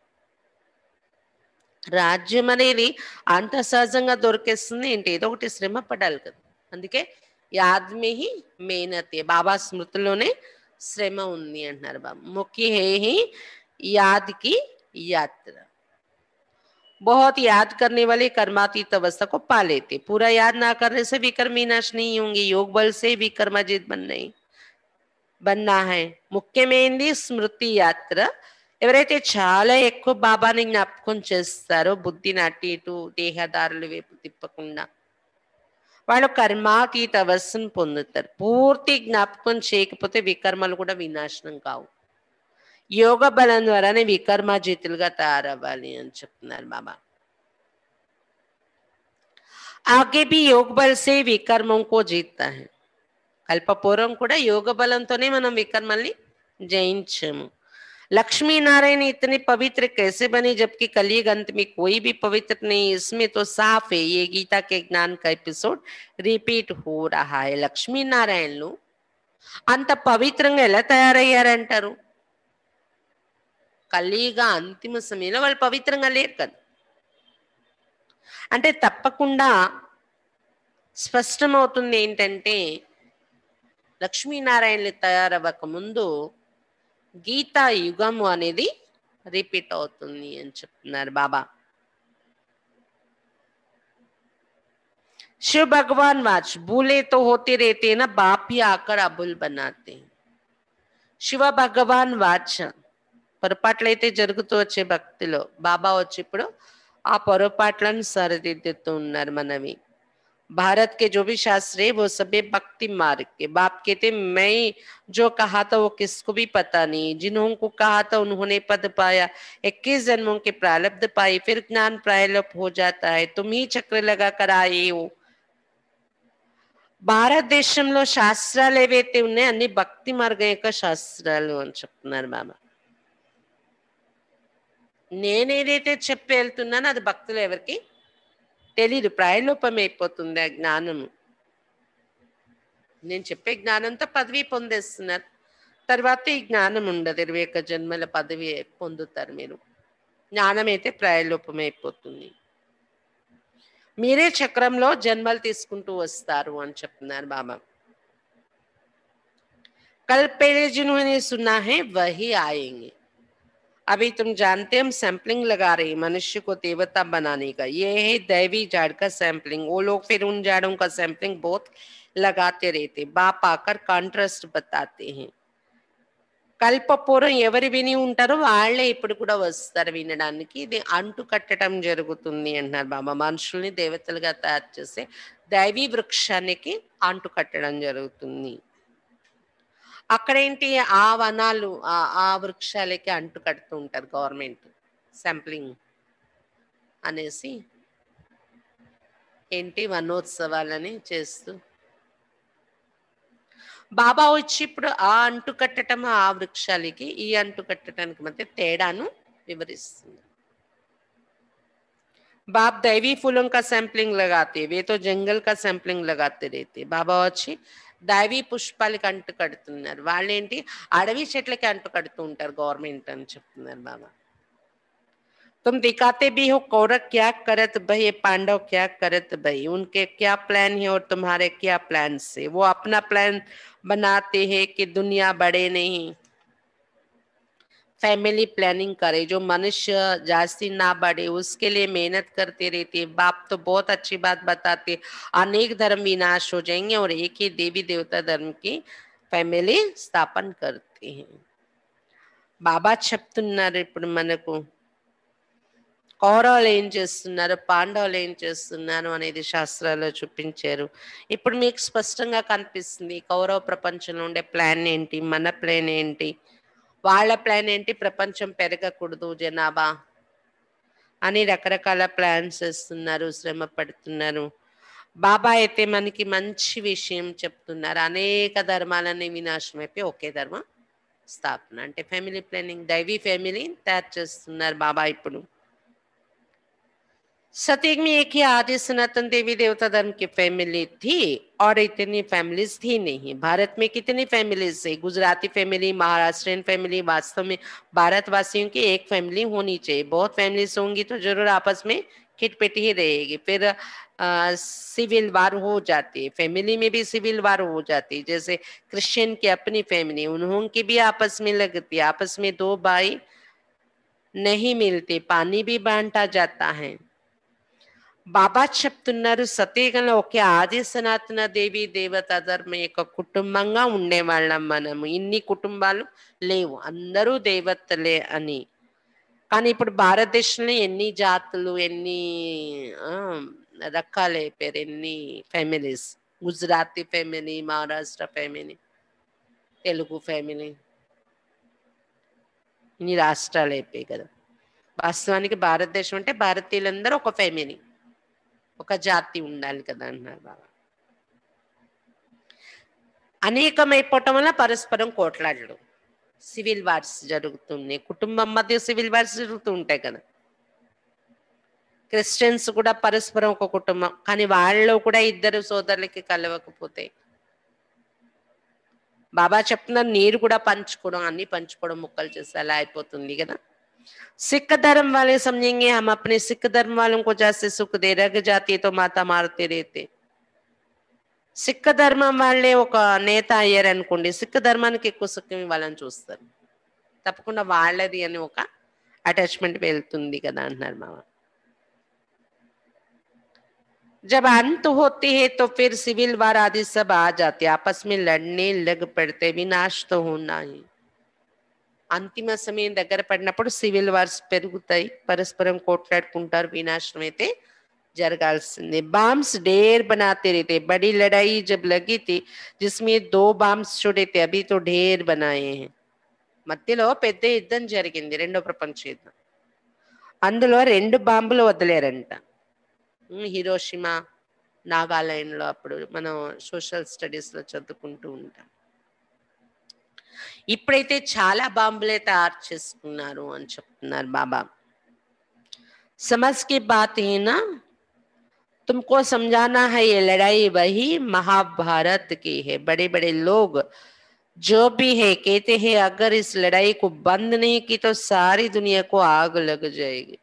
[SPEAKER 2] రాజ్యం అనేది అంత సహజంగా దొరికేస్తుంది ఏంటి? ఏదో ఒకటి శ్రమ పడాలి కదా. అందుకే యాద్మిహి మేనతే, బాబా స్మృతిలోనే శ్రమ ఉంది అంటున్నారు బాబా. ముఖ్య హే హి याद की यात्रा, बहुत याद करने वाले कर्मातीत अवस्था को पा लेते. पूरा याद ना करने से विकर्म विनाश नहीं होंगे, योग बल से विकर्माजित बनना है. ముఖ్యమైనది స్మృతి యాత్ర. ఎవరైతే చాలా ఎక్కువ బాబాని జ్ఞాపకం చేస్తారో, బుద్ధిని అటు ఇటు దేహదారుల వైపు తిప్పకుండా, వాళ్ళు కర్మాతీత అవస్థను పొందుతారు. పూర్తి జ్ఞాపకం చేయకపోతే వికర్మలు కూడా వినాశనం కావు. యోగ బలం ద్వారానే వికర్మాజితులుగా తయారవ్వాలి అని చెప్తున్నారు బాబా. आगे भी योग बल से विकर्मों को जीतता है. కల్పపూర్వం కూడా యోగ బలంతోనే మనం వికర్మల్ని జయించాము. लक्ष्मी नारायण इतने पवित्र कैसे बने जबकि कलयुग अंत में कोई भी पवित्र नहीं? इसमें तो साफ है ये गीता के ज्ञान का एपिसोड रिपीट हो रहा है. లక్ష్మీ నారాయణలు అంత పవిత్రంగా ఎలా తయారయ్యారంటారు? కలియుగ అంతిమ సమయంలో వాళ్ళు పవిత్రంగా లేరు కదా. అంటే తప్పకుండా స్పష్టమవుతుంది ఏంటంటే, లక్ష్మీనారాయణలు తయారవ్వక ముందు గీతా యుగము అనేది రిపీట్ అవుతుంది అని చెప్తున్నారు బాబా. शिव भगवान वाच भूले तो होते रहते हैं ना, बाप ही आकर अबुल बनाते हैं. శివ భగవాన్ వాచ, పొరపాట్లయితే జరుగుతూ వచ్చే భక్తిలో బాబా వచ్చి ఇప్పుడు ఆ పొరపాట్లను సరిదిద్దుతూ ఉన్నారు మనవి. भारत के जो भी शास्त्र है वो सभी भक्ति मार्ग के. बाप कहते मैं जो कहा था वो किसको भी पता नहीं, जिन्होंने कहा था उन्होंने पद पाया, 21 जन्मों के प्रारब्ध पाए, फिर ज्ञान प्रायलोप हो जाता है, तुम ही चक्र लगा कर आए हो. భారతదేశంలో శాస్త్రాలు ఏవైతే ఉన్నాయో అన్ని భక్తి మార్గం యొక్క శాస్త్రాలు అని చెప్తున్నారు బాబా. నేనేదైతే చెప్పి వెళ్తున్నానో అది భక్తులు ఎవరికి తెలీదు, ప్రాయలోపం అయిపోతుంది ఆ జ్ఞానము. నేను చెప్పే జ్ఞానంతో పదవి పొందేస్తున్నారు, తర్వాత ఈ జ్ఞానం ఉండదు. 21 జన్మల పదవి పొందుతారు మీరు. జ్ఞానం అయితే ప్రాయలోపం అయిపోతుంది. మీరే చక్రంలో జన్మలు తీసుకుంటూ వస్తారు అని చెప్తున్నారు బాబా. कल पहले जिन्होंने सुना है वही आएंगे. अभी तुम जानते हम सैंपलिंग लगा रहे हैं मनुष्य को देवता बनाने का. ये है दैवी झाड़ का सैंपलिंग. वो लोग फिर उन झाड़ों का सैंपलिंग बहुत लगाते रहते. बाप आकर कांट्रास्ट बताते हैं. కల్పపూర్వం ఎవరు విని ఉంటారో వాళ్ళే ఇప్పుడు కూడా వస్తారు వినడానికి. ఇది అంటు కట్టడం జరుగుతుంది అంటున్నారు బాబా. మనుషుల్ని దేవతలుగా తయారు చేసే దైవీ వృక్షానికి అంటు కట్టడం జరుగుతుంది. అక్కడేంటి ఆ వనాలు ఆ వృక్షాలకి అంటు కడుతూ ఉంటారు గవర్నమెంట్, శాంప్లింగ్ అనేసి ఏంటి వనోత్సవాలని చేస్తూ. బాబా వచ్చి ఇప్పుడు ఆ అంటు కట్టడం ఆ వృక్షాలకి ఈ అంటు కట్టడానికి మధ్య తేడాను వివరిస్తుంది. बाप दैवी फूलों का सैंपलिंग लगाते, वे तो जंगल का सैंपलिंग लगाते रहते. బాబా వచ్చి దైవీ పుష్పాలకి అంటు కడుతున్నారు, వాళ్ళేంటి అడవి చెట్లకి అంటు కడుతూ ఉంటారు గవర్నమెంట్ అని చెప్తున్నారు బాబా. तुम दिखाते भी हो कौरव क्या करत भाई, पांडव क्या करत भाई, उनके क्या प्लान है और तुम्हारे क्या प्लान से. वो अपना प्लान बनाते हैं कि दुनिया बढ़े नहीं, फैमिली प्लानिंग करे, जो मनुष्य जास्ती ना बढ़े उसके लिए मेहनत करते रहते. बाप तो बहुत अच्छी बात बताते, अनेक धर्म विनाश हो जाएंगे और एक ही देवी देवता धर्म की फैमिली स्थापन करते हैं. బాబా చెప్తున్నారు ఇప్పుడు మనకు కౌరవులు ఏం చేస్తున్నారు, పాండవులు ఏం చేస్తున్నారు అనేది శాస్త్రాల్లో చూపించారు. ఇప్పుడు మీకు స్పష్టంగా కనిపిస్తుంది కౌరవ ప్రపంచంలో ఉండే ప్లాన్ ఏంటి, మన ప్లాన్ ఏంటి, వాళ్ళ ప్లాన్ ఏంటి. ప్రపంచం పెరగకూడదు, జనాభా అని రకరకాల ప్లాన్స్ చేస్తున్నారు, శ్రమ పడుతున్నారు. బాబా అయితే మనకి మంచి విషయం చెప్తున్నారు. అనేక ధర్మాలని వినాశనం అయిపోయి ఒకే ధర్మం స్థాపన. అంటే ఫ్యామిలీ ప్లానింగ్, దైవీ ఫ్యామిలీ తయారు చేస్తున్నారు బాబా ఇప్పుడు. सतयुग में एक ही आदि सनातन देवी देवता धर्म की फैमिली थी और इतनी फैमिलीज थी नहीं। भारत में कितनी फैमिलीज है? Gujarati family, Maharashtrian family. वास्तव में भारतवासियों की एक फैमिली होनी चाहिए। बहुत फैमिलीज होंगी तो जरूर आपस में खिटपिट ही रहेगी, फिर सिविल वार हो जाती है। फैमिली में भी सिविल वार हो जाती है। जैसे क्रिश्चियन की अपनी फैमिली, उन्होंने भी आपस में लगती है। आपस में दो भाई नहीं मिलते, पानी भी बांटा जाता है। బాబా చెప్తున్నారు సతీగంలో ఒకే ఆది సనాతన దేవి దేవత ధర్మ యొక్క కుటుంబంగా ఉండేవాళ్ళం మనము. ఇన్ని కుటుంబాలు లేవు, అందరూ దేవతలే అని. కానీ ఇప్పుడు భారతదేశంలో ఎన్ని జాతులు, ఎన్ని ఆ, రకాలు అయిపోయారు, ఎన్ని families. Gujarati family, Maharashtra family, Telugu family, ఇన్ని రాష్ట్రాలు అయిపోయాయి కదా. వాస్తవానికి భారతదేశం అంటే భారతీయులందరూ ఒక ఫ్యామిలీ, ఒక జాతి ఉండాలి కదా అన్నారు బాబా. అనేకమైపోవటం వల్ల పరస్పరం కోట్లాడడం, సివిల్ వార్స్ జరుగుతున్నాయి. కుటుంబం మధ్య సివిల్ వార్స్ జరుగుతూ ఉంటాయి కదా. క్రిస్టియన్స్ కూడా పరస్పరం ఒక కుటుంబం, కానీ వాళ్ళలో కూడా ఇద్దరు సోదరులకి కలవకపోతే బాబా చెప్తున్నారు నీరు కూడా పంచుకోవడం, అన్ని పంచుకోవడం, ముక్కలు చేస్తే అలా అయిపోతుంది కదా. सिख धर्म वाले समझेंगे हम अपने सिख धर्म वालों को जैसे सुख दे, रग जाती तो माता मारते रहते. సిక్ ధర్మం వాళ్ళే ఒక నేత అయ్యారనుకోండి, సిక్ ధర్మానికి ఎక్కువ సుఖం ఇవ్వాలని చూస్తారు. తప్పకుండా వాళ్ళది అని ఒక అటాచ్మెంట్ వెళ్తుంది కదా అంటున్నారు మామ. जब अंत होती है तो फिर सिविल वार आदि सब आ जाते, आपस में लड़ने लग पड़ते, विनाश तो होना ही. అంతిమ సమయం దగ్గర పడినప్పుడు సివిల్ వార్స్ పెరుగుతాయి, పరస్పరం కోట్లాడుకుంటారు, వినాశనం అయితే जरगाल्सिंदे. बम्स ढेर बनाते रहते, बड़ी लड़ाई जब लगी थी जिसमें 2 बम्स छोड़े थे, अभी तो ढेर बनाए हैं. మధ్యలో పెద్ద యుద్ధం జరిగింది, రెండో ప్రపంచ యుద్ధం. అందులో 2 బాంబులు వదిలేరంట. హిరోషిమా, నాగాలాండ్ లో. అప్పుడు మనం సోషల్ స్టడీస్ లో చదువుకుంటూ ఉంటాం. ఇప్పుడైతే చాలా బాంబులే తయారు చేసుకున్నారు అని చెప్తున్నారు బాబా. समझ की बात है ना, तुमको समझाना है ये लड़ाई वही महाभारत की है. बड़े बड़े लोग जो भी है कहते हैं अगर इस लड़ाई को बंद नहीं की तो सारी दुनिया को आग लग जाएगी.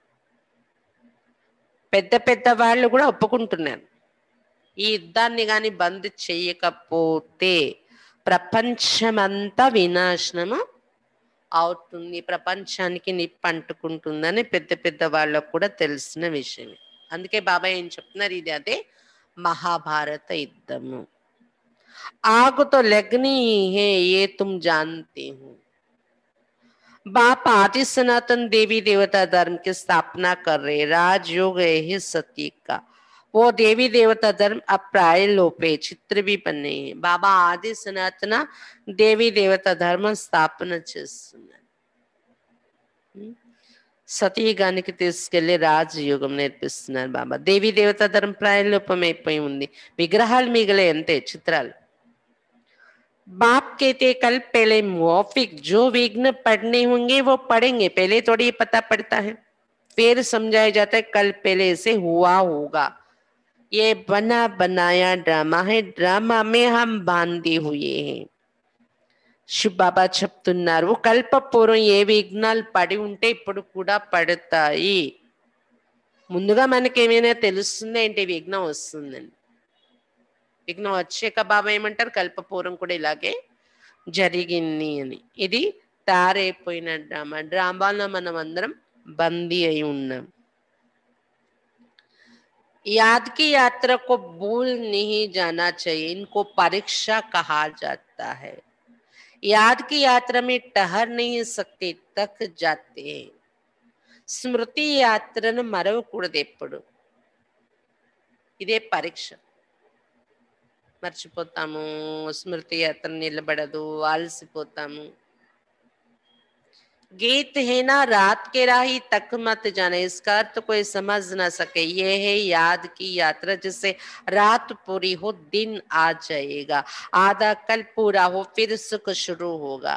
[SPEAKER 2] పెద్ద పెద్ద వాళ్ళు కూడా ఒప్పుకుంటున్నారు, ఈ యుద్ధాన్ని కానీ బంద్ చేయకపోతే ప్రపంచమంతా వినాశనము అవుతుంది, ప్రపంచానికి నిప్పు అంటుకుంటుందని పెద్ద పెద్ద వాళ్ళకు కూడా తెలిసిన విషయమే. అందుకే బాబా ఏం చెప్తున్నారు, ఇది అదే మహాభారత యుద్ధము. आग तो लगनी ही है ये तुम जानते हो. बाप आदि सनातन देवी देवता धर्म की स्थापना कर रहे, राजयोग है सत्य का. वो देवी देवता धर्म अब प्राय लोपे, चित्र भी बने हैं. बाबा आदि सनातन देवी देवता धर्म స్థాపన చేస్తున్నారు. సతీయుగానికి తీసుకెళ్లి రాజయోగం నేర్పిస్తున్నారు బాబా. దేవీ దేవతా ధర్మం ప్రాయలోపమైపోయి ఉంది, విగ్రహాలు మిగిలే అంతే, చిత్రాలు. बाप कहते कल पहले मुआफिक जो विघ्न पढ़ने होंगे वो पढ़ेंगे, पहले थोड़ी पता पड़ता है, फिर समझाया जाता है कल पहले से हुआ होगा. ये बना बनाया ड्रामा है, ड्रामा में हम बांधे हुए हैं. శివ్ బాబా చెప్తున్నారు కల్పపూర్వం ఏ విఘ్నాలు పడి ఉంటే ఇప్పుడు కూడా పడతాయి. ముందుగా మనకి ఏమైనా తెలుస్తుంది ఏంటి, విఘ్నం వస్తుందండి. విఘ్నం వచ్చాక బాబా ఏమంటారు, కల్పపూర్వం కూడా ఇలాగే జరిగింది అని. ఇది తారైపోయిన డ్రామా, డ్రామాలో మనం అందరం బందీ అయి ఉన్నాం. याद की यात्रा को भूल नहीं जाना चाहिए, इनको परीक्षा कहा जाता है. याद की यात्रा में ठहर नहीं सकते, तक जाते हैं. స్మృతి యాత్రను మరవకూడదు ఎప్పుడు, ఇదే పరీక్ష. మర్చిపోతాము, స్మృతి యాత్ర నిలబడదు, అలసిపోతాము. गीत है ना रात के राही तक मत जाने, इसका अर्थ कोई समझ ना सके। ये है याद की यात्रा, जिससे रात पूरी हो दिन आ जाएगा, आधा कल पूरा हो फिर सुख शुरू होगा।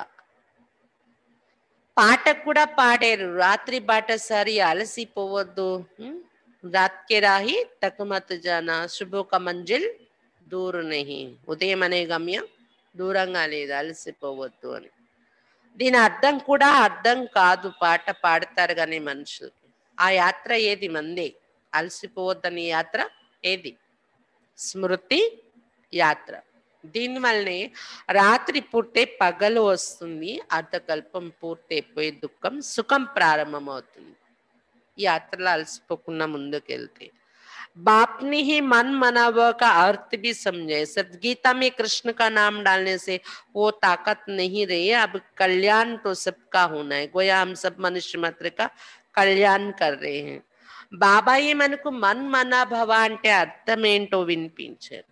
[SPEAKER 2] పాట కూడా పాడారు, రాత్రి బాటసారి అలసిపోవద్దు, రాత్కే రాహి తకుమత్ జానా, శుభో కా మంజిల్ దూరు నహి, ఉదయం అనే గమ్యం దూరంగా లేదు, అలసిపోవద్దు అని. దీని అర్థం కూడా అర్థం కాదు, పాట పాడతారు కానీ మనుషులకి. ఆ యాత్ర ఏది? మందే. అలసిపోవద్దని యాత్ర ఏది? స్మృతి యాత్ర. దీనివల్లనే రాత్రి పూర్తే పగలు వస్తుంది, అర్ధకల్పం పూర్తయిపోయి దుఃఖం సుఖం ప్రారంభమవుతుంది. ఈ యాత్రలో అలసిపోకుండా ముందుకెళ్తే बाप ने ही मन मनावा का अर्थ भी समझे। सिर्फ गीता में कृष्ण का नाम डालने से वो ताकत नहीं रही, अब कल्याण तो सबका होना है। गोया हम सब मनुष्य मात्र का कल्याण कर रहे हैं. బాబాయి మనకు మన్ మన భవ అంటే అర్థం ఏంటో వినిపించారు.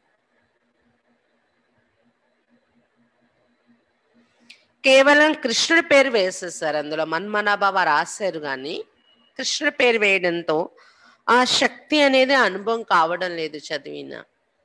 [SPEAKER 2] కేవలం కృష్ణుడి పేరు వేసేసారు, అందులో మన్మనాభావ రాశారు కానీ కృష్ణుడి పేరు వేయడంతో ఆ శక్తి అనేది అనుభవం కావడం లేదు చదివిన.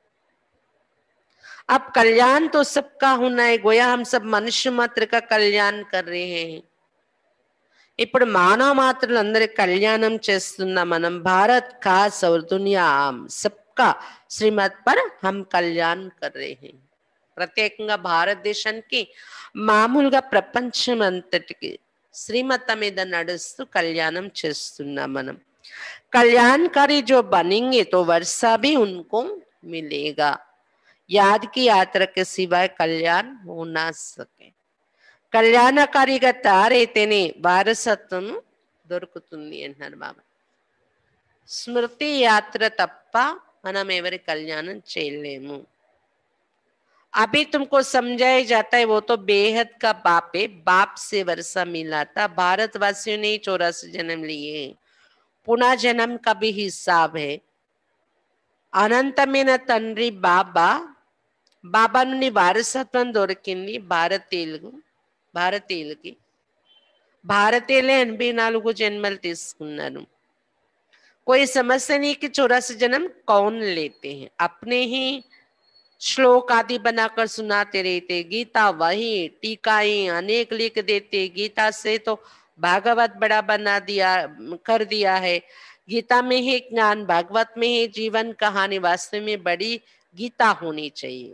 [SPEAKER 2] अब कल्याण तो सबका होना है, गोया हम सब मनुष्य मात्र का कल्याण कर रहे हैं. ఇప్పుడు మానవ మాత్రులు అందరి కళ్యాణం చేస్తున్న మనం, భారత్ ఖాస్ और दुनिया आम सबका శ్రీమత్ పర్ హమ్ కళ్యాణ్ కర్ రహే हैं. ప్రత్యేకంగా భారతదేశానికి, మామూలుగా ప్రపంచం అంతటికి శ్రీమత మీద నడుస్తూ కళ్యాణం చేస్తున్నాం మనం. कल्याणकारी जो बनेंगे तो वर्षा भी उनको मिलेगा. याद की यात्रा के सिवाय कल्याण हो ना सके. కళ్యాణకారిగా తయారైతేనే వారసత్వం దొరుకుతుంది అంటున్నారు బాబా. స్మృతి యాత్ర తప్ప మనం ఎవరి కళ్యాణం చేయలేము. अभी तुमको समझाया जाता है वो तो बेहद का बाप है, बाप से वर्षा मिला था. भारतवासियों ने 84 जन्म लिए, पुनः जन्म का भी हिसाब है. అనంతమైన తండ్రి బాబా, బాబా నుండి వారసత్వం దొరికింది భారతీయులకి. భారతీయులే 84 జన్మలు తీసుకున్నారు. कोई समझते नहीं कि 84 जन्म कौन लेते हैं. अपने ही श्लोक आदि बनाकर सुनाते रहते. गीता वही टीकाएं अनेक लिख देते. गीता से तो भागवत बड़ा बना दिया कर दिया है. गीता में ही ज्ञान, भागवत में ही जीवन कहानी. वास्तव में बड़ी गीता होनी चाहिए.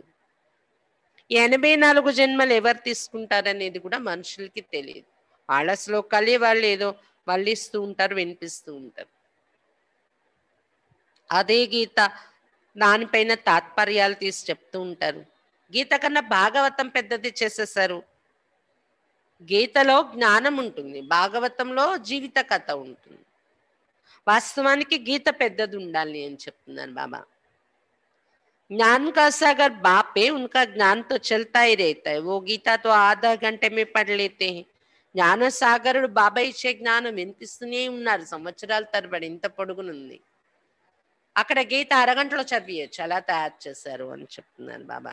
[SPEAKER 2] 84 జన్మలు ఎవరు తీసుకుంటారనేది కూడా మనుషులకి తెలియదు. వాళ్ళ శ్లోకాలే వాళ్ళు ఏదో వల్లిస్తూ ఉంటారు, వినిపిస్తూ ఉంటారు. అదే గీత, దానిపైన తాత్పర్యాలు తీసి చెప్తూ ఉంటారు. గీత కన్నా భాగవతం పెద్దది చేసేసారు. గీతలో జ్ఞానం ఉంటుంది, భాగవతంలో జీవిత కథ ఉంటుంది. వాస్తవానికి గీత పెద్దది ఉండాలి అని చెప్తున్నారు బాబా. ज्ञान का सागर बाप है, उनका ज्ञान तो चलता ही रहता है. वो गीता तो आधा घंटे में पढ़ लेते हैं. జ్ఞాన సాగరుడు బాబా ఇచ్చే జ్ఞానం వినిపిస్తూనే ఉన్నారు సంవత్సరాల తరబడి, ఇంత పొడుగునుంది. అక్కడ గీత అరగంటలో చదివేయచ్చు, అలా తయారు చేశారు అని చెప్తున్నారు బాబా.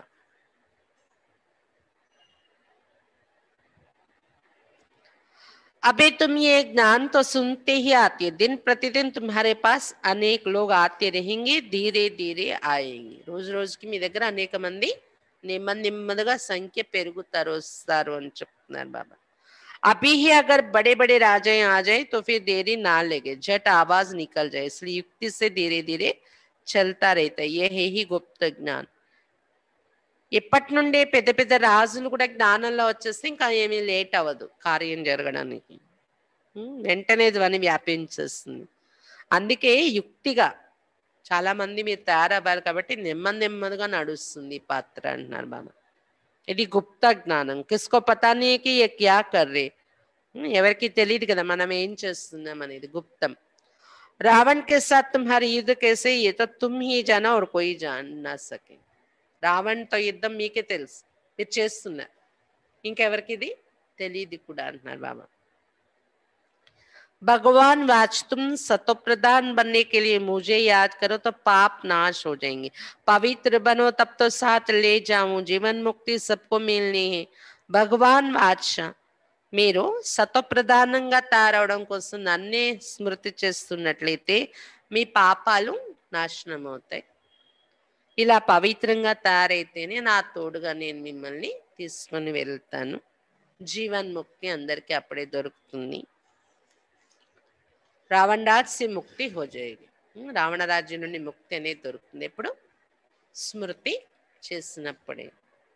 [SPEAKER 2] अभी तुम ये ज्ञान तो सुनते ही आती है, दिन प्रतिदिन तुम्हारे पास अनेक लोग आते रहेंगे, धीरे धीरे आएंगे. రోజు రోజుకి మీ దగ్గర అనేక మంది నెమ్మదిగా సంఖ్య పెరుగుతారు, వస్తారు అని చెప్తున్నారు బాబా. अभी ही अगर बड़े बड़े राजाएं आ जाए तो फिर देरी ना लगे, झट आवाज निकल जाए. इसलिए युक्ति से धीरे धीरे चलता रहता है. ये है ही गुप्त ज्ञान. ఇప్పటి నుండే పెద్ద పెద్ద రాజులు కూడా జ్ఞానంలో వచ్చేస్తే ఇంకా ఏమీ లేట్ అవ్వదు కార్యం జరగడానికి. వెంటనే ధ్వని వ్యాపించేస్తుంది. అందుకే యుక్తిగా చాలా మంది మీరు తయారవ్వాలి కాబట్టి నెమ్మదిగా నడుస్తుంది పాత్ర అంటున్నారు బాబా. ఇది గుప్త జ్ఞానం. కిస్కో పతా నీ కి ఏ క్యా కర్ రే, ఎవరికి తెలియదు కదా మనం ఏం చేస్తున్నాం అనేది గుప్తం. రావణ్ కే సాత్ తుమ్హారీ యుద్ధ కేసే ये तो तुम ही जाना और कोई जान ना सके. రావణ్తో యుద్ధం మీకే తెలుసు, మీరు చేస్తున్నారు, ఇంకెవరికి ఇది తెలియదు కూడా అంటున్నారు బాబా. भगवान वाच तुम सतो प्रधान बनने के लिए मुझे याद करो तो पाप नाश हो जाएंगे. पवित्र बनो तब तो साथ ले जाऊं, जीवन मुक्ति सबको मिलनी है. भगवान बादशाह మీరు సత్వప్రధానంగా తయారవడం కోసం నన్నే స్మృతి చేస్తున్నట్లయితే మీ పాపాలు నాశనం అవుతాయి. ఇలా పవిత్రంగా తయారైతేనే నా తోడుగా నేను మిమ్మల్ని తీసుకొని వెళ్తాను. జీవన్ముక్తి అందరికీ అప్పుడే దొరుకుతుంది. రావణ రాజ్ से ముక్తి हो जाएगी. రావణ రాజ్యం నుండి ముక్తి అనేది దొరుకుతుంది ఎప్పుడు? స్మృతి చేసినప్పుడే.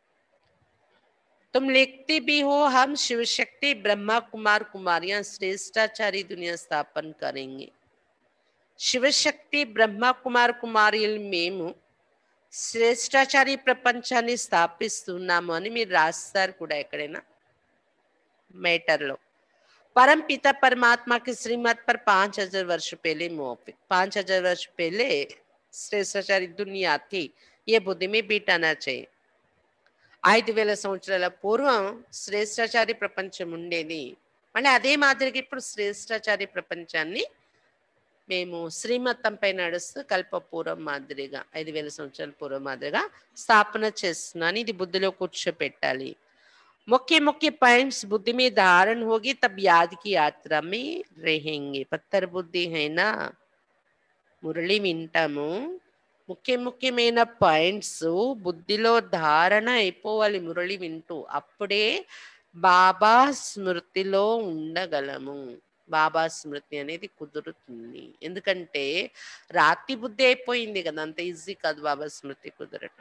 [SPEAKER 2] तुम लिखते भी हो हम शिव शक्ति ब्रह्मा कुमार कुमारियां श्रेष्ठाचारी दुनिया स्थापन करेंगे. శివశక్తి బ్రహ్మ కుమార్ కుమారులు మేము శ్రేష్టాచారి ప్రపంచాన్ని స్థాపిస్తున్నాము అని మీరు రాస్తారు కూడా ఎక్కడైనా मैटर लो. परम पिता परमात्मा की श्रीमत पर 5000 वर्ष पहले मौफिक 5000 वर्ष पहले श्रेष्ठाचारी दुनिया थी. ये बुद्धि में बीटाना चाहिए. 5000 సంవత్సరాల పూర్వం శ్రేష్టాచారి ప్రపంచం ఉండేది. మళ్ళీ అదే మాదిరిగా ఇప్పుడు శ్రేష్టాచారి ప్రపంచాన్ని మేము శ్రీమతంపై నడుస్తూ కల్పపూర్వం మాదిరిగా 5000 సంవత్సరాల పూర్వం మాదిరిగా స్థాపన చేస్తున్నాను. ఇది బుద్ధిలో కూర్చోపెట్టాలి. मुख्य मुख्य पॉइंट्स बुद्धि में धारण होगी तब याद की यात्रा में रहेंगे. पत्थर बुद्धि है ना, మురళి వింటాము. ముఖ్య ముఖ్యమైన పాయింట్స్ బుద్ధిలో ధారణ అయిపోవాలి మురళి వింటూ. అప్పుడే బాబా స్మృతిలో ఉండగలము. బాబా స్మృతి అనేది కుదురుతుంది. ఎందుకంటే రాతి బుద్ధి అయిపోయింది కదా, అంత ఈజీ కాదు బాబా స్మృతి కుదరటం.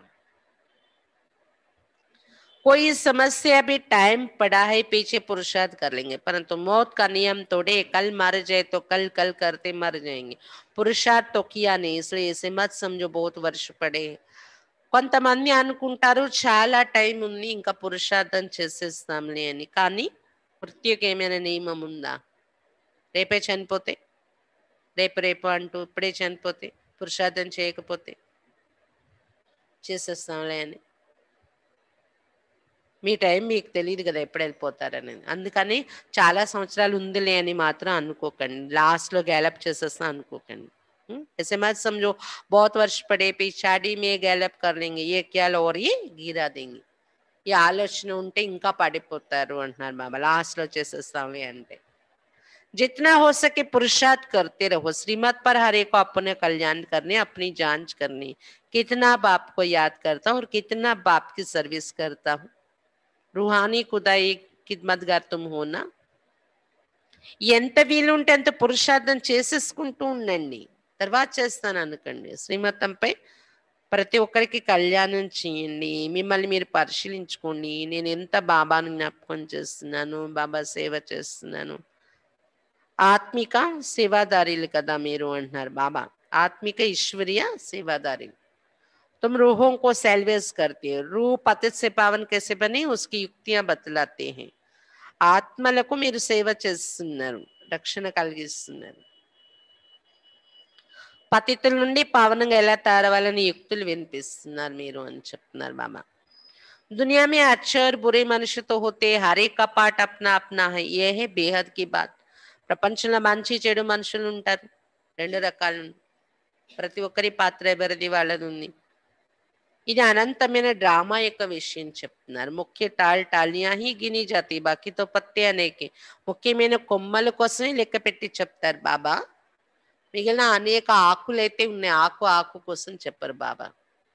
[SPEAKER 2] कोई समस्या भी टाइम पड़ा है पीछे पुरुषार्थ कर लेंगे, परंतु मौत का नियम तोड़े. कल मर जाए तो कल कल करते मर जाएंगे. పురుషార్థ్ तो किया नहीं, इसलिए इसे मत समझो बहुत वर्ष पड़े. కొంతమంది అనుకుంటారు చాలా టైం ఉంది ఇంకా పురుషార్థం చేసేస్తాంలే అని. కానీ మృత్యుకి ఏమైనా నియమం ఉందా? రేపే చనిపోతే, రేపు రేపు అంటూ ఇప్పుడే చనిపోతే, పురుషార్థం చేయకపోతే చేసేస్తాంలే అని. మీ టైం మీకు తెలియదు కదా ఎప్పుడు వెళ్ళిపోతారనేది. అందుకని చాలా సంవత్సరాలు ఉందిలే అని మాత్రం అనుకోకండి. లాస్ట్లో గैलप చేసేస్తా అనుకోకండి. ऐसे मत समझो बहुत वर्ष पड़े पिछाड़ी में गैलप कर लेंगे, ये क्या लो और ये गिरा देंगे. ఈ ఆలోచన ఉంటే ఇంకా పడిపోతారు అంటున్నారు బాబా. లాస్ట్లో చేసేస్తామే అంటే जितना हो सके पुरुषार्थ करते रहो. श्रीमत पर हर एक को अपने कल्याण करने, अपनी जांच करनी. कितना बाप को याद करता हूँ और कितना बाप की सर्विस करता हूँ. रूहानी खुदाई खिदमतगार तुम हो ना. ఎంత వీలుంటే అంత పురుషార్థం చేసేసుకుంటూ ఉండండి. తర్వాత చేస్తాను అనకండి. శ్రీమతంపై ప్రతి ఒక్కరికి కళ్యాణం చేయండి. మిమ్మల్ని మీరు పరిశీలించుకోండి. నేను ఎంత బాబాను జ్ఞాపకం చేస్తున్నాను, బాబా సేవ చేస్తున్నాను. ఆత్మిక సేవాదారీలు కదా మీరు అంటున్నారు బాబా. ఆత్మిక ఈశ్వరీయ సేవాదారీలు. तुम रूहों को सेल्वेज करते हो. रूह पतित से पावन कैसे बने उसकी युक्तियां बतलाते हैं. ఆత్మలకు మీరు సేవ చేస్తున్నారు, రక్షణ కలిగిస్తున్నారు. పతితుల నుండి పావనంగా ఎలా తయారవ్వాలని యుక్తులు వినిపిస్తున్నారు మీరు అని చెప్తున్నారు బాబా. दुनिया में अच्छे और बुरे मनुष्य तो होते, हर एक का पार्ट अपना अपना है. ये है बेहद की बात. ప్రపంచంలో మంచి చెడు మనుషులు ఉంటారు, రెండు రకాలు. ప్రతి ఒక్కరి పాత్ర ఎవరిది వాళ్ళది ఉంది. ఇది అనంతమైన డ్రామా యొక్క విషయం చెప్తున్నారు. ముఖ్య టాలియా హీ గిని జాతి, బాకీతో పత్తే అనేకి. ముఖ్యమైన కొమ్మల కోసమే లెక్క పెట్టి చెప్తారు బాబా. మిగిలిన అనేక ఆకులైతే ఉన్నాయి, ఆకు ఆకు కోసం చెప్పరు బాబా.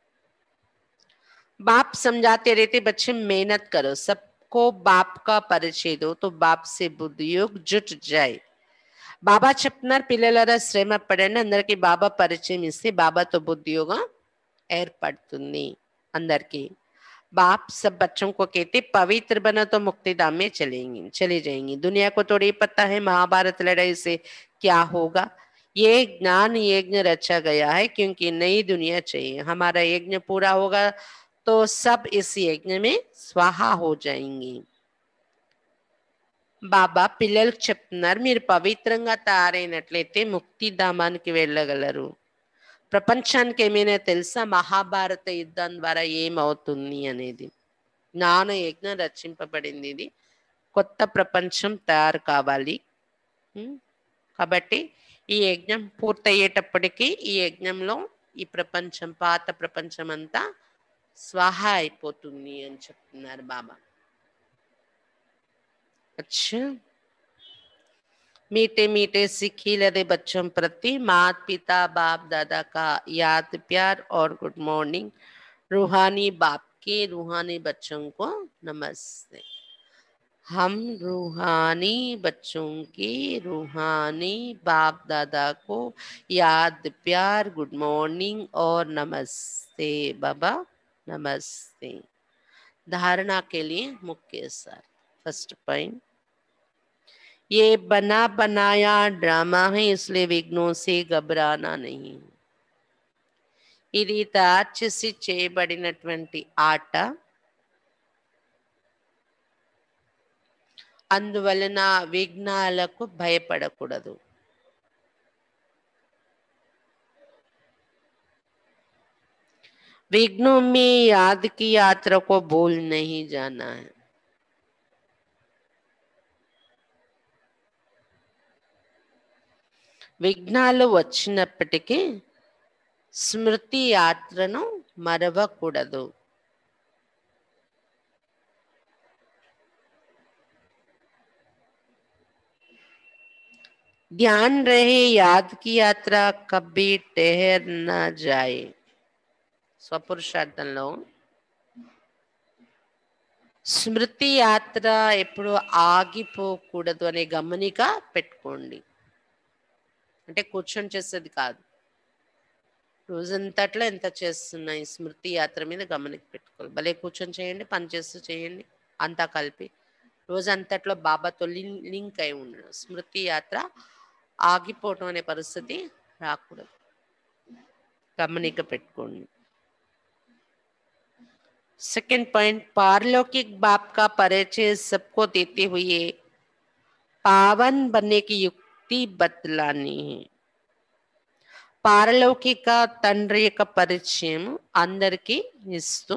[SPEAKER 2] बाप समझाते रहते बच्चे मेहनत करो, सबको बाप का परिचय दो तो बाप से बुद्धि योग जुट जाए. బాబా చెప్తున్నారు పిల్లలరా శ్రమ పడండి, అందరికి బాబా పరిచయం ఇస్తే బాబాతో బుద్ధి యోగం ఏర్పడుతుంది అందరికి. बाप सब बच्चों को कहते पवित्र बनो तो मुक्ति धाम में चले जाएंगी. दुनिया को थोड़ी पता है महाभारत लड़ाई से क्या होगा. ये ज्ञान यज्ञ रचा गया है क्योंकि नई दुनिया चाहिए. हमारा यज्ञ पूरा होगा तो सब इस यज्ञ में स्वाहा हो जाएंगी. బాబా పిల్లలకు చెప్తున్నారు మీరు పవిత్రంగా తయారైనట్లయితే ముక్తి ధామానికి వెళ్ళగలరు. ప్రపంచానికి ఏమైనా తెలుసా మహాభారత యుద్ధం ద్వారా ఏమవుతుంది అనేది? జ్ఞాన యజ్ఞం రచింపబడింది. ఇది కొత్త ప్రపంచం తయారు కావాలి. కాబట్టి ఈ యజ్ఞం పూర్తయ్యేటప్పటికీ ఈ యజ్ఞంలో ఈ ప్రపంచం, పాత ప్రపంచం అంతా స్వాహా అయిపోతుంది అని చెప్తున్నారు బాబా. अच्छा, मीठे मीठे सिक्खी लदे बच्चों प्रति माता पिता बाप दादा का याद प्यार और गुड मॉर्निंग। रूहानी बाप के रूहानी बच्चों को नमस्ते। हम रूहानी बच्चों के रूहानी बाप दादा को याद प्यार गुड मॉर्निंग और नमस्ते बाबा, नमस्ते। धारणा के लिए मुख्य सार। फर्स्ट पॉइंट, ये बना बनाया ड्रामा है, इसलिए विघ्नों से घबराना नहीं। ఇది తయారుచేసి చేయబడినటువంటి ఆట, అందువలన విఘ్నాలకు భయపడకూడదు। विघ्नों में याद की यात्रा को भूल नहीं जाना है। విఘ్నాలు వచ్చినప్పటికీ స్మృతి యాత్రను మరవకూడదు। ध्यान रहे याद की यात्रा कभी ठहर न जाए। స్వపురుషార్థంలో స్మృతి యాత్ర ఎప్పుడు ఆగిపోకూడదు అనే గమనిక పెట్టుకోండి। అంటే కూర్చొని చేసేది కాదు, రోజంతట్లో ఎంత చేస్తున్నా ఈ స్మృతి యాత్ర మీద గమనిక పెట్టుకోవాలి। భలే కూర్చొని చేయండి, పని చేస్తూ చేయండి, అంతా కలిపి రోజంతట్లో బాబాతో లింక్ అయి ఉండడం। స్మృతి యాత్ర ఆగిపోవటం అనే పరిస్థితి రాకూడదు, గమనిక పెట్టుకోండి। सेकंड पॉइंट, पारलौकिक बाप का परिचय सबको देते हुए पावन बनने की युक्ति बतलानी है। పారలౌకిక తండ్రి యొక్క పరిచయం అందరికీ ఇస్తూ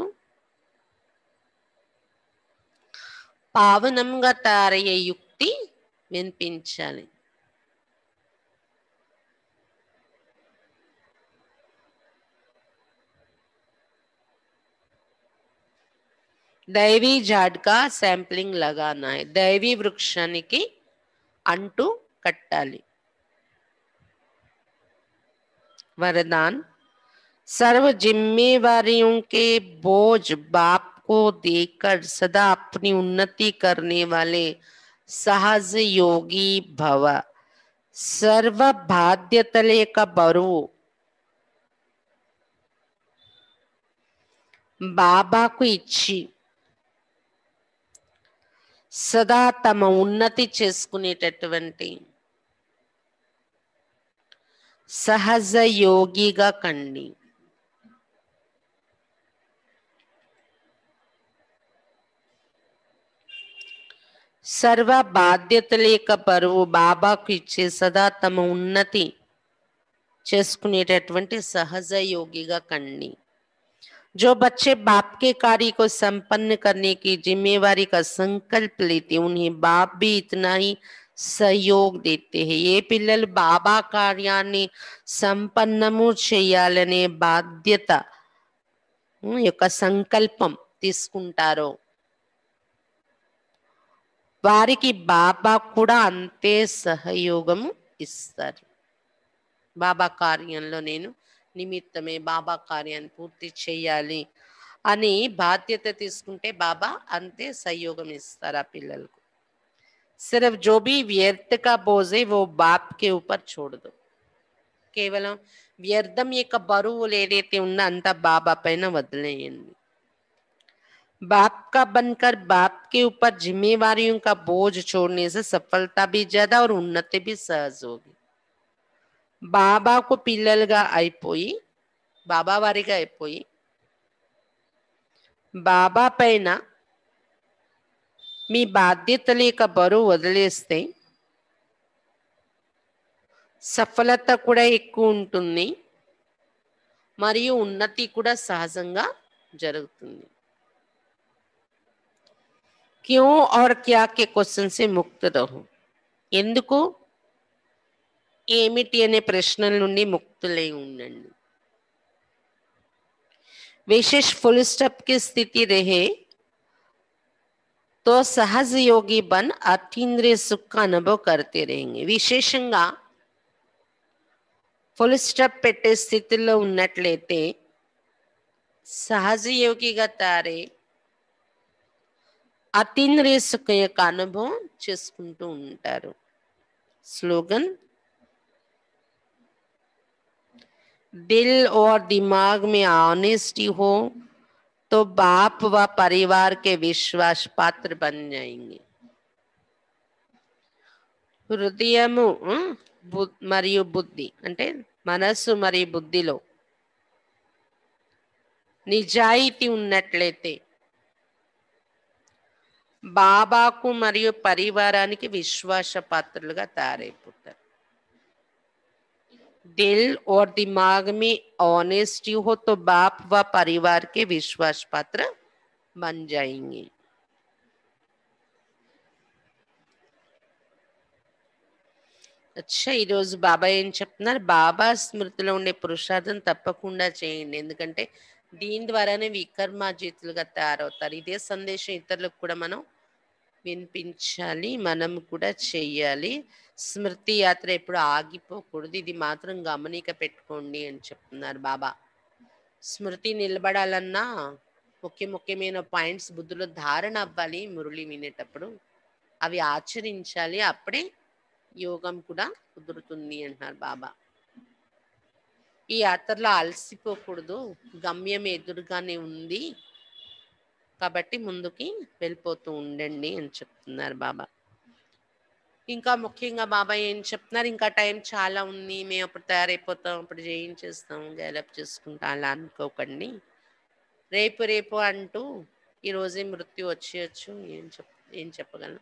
[SPEAKER 2] పావనంగా తయారయ్యే యుక్తి వినిపించాలి। दैवी झाड़ का सैंपलिंग लगाना है। दैवी वृक्षाనికి अंटू कट्टाली। वरदान, सर्व जिम्मेवारियों के बोझ बाप को देकर सदा अपनी उन्नति करने वाले सहज योगी भव। सर्व బాధ్యతల యొక్క బరువు బాబాకు ఇచ్చి సదా తమ ఉన్నతి చేసుకునేటటువంటి సహజ యోగిగా కండి। సర్వ బాధ్యతల యొక్క బరువు బాబాకు ఇచ్చే సదా తమ ఉన్నతి చేసుకునేటటువంటి సహజ యోగిగా కండి। जो बच्चे बाप के कार्य को संपन्न करने की जिम्मेवारी का संकल्प लेते उन्हें बाप भी इतना ही सहयोग देते हैं। ఏ పిల్లలు బాబా కార్యాన్ని సంపన్నము చేయాలనే బాధ్యత యొక్క సంకల్పం తీసుకుంటారో వారికి బాబా కూడా అంతే సహయోగము ఇస్తారు। బాబా కార్యంలో నేను నిమిత్తమే, బాబా కార్యాన్ని పూర్తి చేయాలి అని బాధ్యత తీసుకుంటే బాబా అంతే సహయోగం ఇస్తారు ఆ పిల్లలకు। सिर्फ जो भी व्यर्थ का बोझ है वो बाप के ऊपर छोड़ दो। కేవలం వ్యర్థం యొక్క బరువులు ఏదైతే ఉందో అంతా బాబా పైన వదిలేయండి। बाप का बनकर बाप के ऊपर जिम्मेवारियों का बोझ छोड़ने से सफलता भी ज्यादा और उन्नति भी सहज होगी। బాబాకు పిల్లలుగా అయిపోయి, బాబా వారిగా అయిపోయి బాబా పైన మీ బాధ్యతల యొక్క బరువు వదిలేస్తే సఫలత కూడా ఎక్కువ ఉంటుంది మరియు ఉన్నతి కూడా సహజంగా జరుగుతుంది। क्यों और क्या के क्वेश्चन से मुक्त रहो। ఎందుకు ఏమిటి అనే ప్రశ్నల నుండి ముక్తులై ఉండండి। विशेष फुल स्टॉप की स्थिति रहे तो सहज योगी बन अतीन्द्रिय सुख का अनुभव करते रहेंगे. విశేషంగా ఫుల్ స్టాప్ పెట్టే స్థితిలో ఉన్నట్లయితే సహజ యోగిగా తారే అతీంద్రియ సుఖం యొక్క అనుభవం చేసుకుంటూ ఉంటారు. స్లోగన్, दिल और दिमाग में ऑनेस्टी हो तो बाप व परिवार के विश्वास पात्र बन जाएंगे. హృదయము మరియు బుద్ధి అంటే మనస్సు మరియు బుద్ధిలో నిజాయితీ ఉన్నట్లయితే బాబాకు మరియు పరివారానికి విశ్వాస పాత్రలుగా తయారైపోతారు. दिल और दिमाग में ऑनेस्टी हो तो बाप व परिवार के विश्वास पात्र बन जाएंगे. అచ్చా, ఈరోజు బాబా ఏం చెప్తున్నారు? బాబా స్మృతిలో ఉండే పురుషార్థం తప్పకుండా చేయండి. ఎందుకంటే దీని ద్వారానే వికర్మాజీతులుగా తయారవుతారు. ఇదే సందేశం ఇతరులకు కూడా మనం వినిపించాలి, మనం కూడా చెయ్యాలి. స్మృతి యాత్ర ఎప్పుడు ఆగిపోకూడదు, ఇది మాత్రం గమనిక పెట్టుకోండి అని చెప్తున్నారు బాబా. స్మృతి నిలబడాలన్నా ముఖ్యమైన పాయింట్స్ బుద్ధిలో ధారణ అవ్వాలి. మురళి వినేటప్పుడు అవి ఆచరించాలి, అప్పుడే యోగం కూడా కుదురుతుంది అంటున్నారు బాబా. ఈ యాత్రలో అలసిపోకూడదు, గమ్యం ఎదురుగానే ఉంది కాబట్టి ముందుకి వెళ్ళిపోతూ ఉండండి అని చెప్తున్నారు బాబా. ఇంకా ముఖ్యంగా బాబా ఏం చెప్తున్నారు? ఇంకా టైం చాలా ఉంది, మేము అప్పుడు తయారైపోతాం, అప్పుడు చేయించేస్తాం, గెలప్ చేసుకుంటాం అలా అనుకోకండి. రేపు అంటూ ఈరోజే మృత్యు వచ్చేయచ్చు. ఏం చెప్పగలను?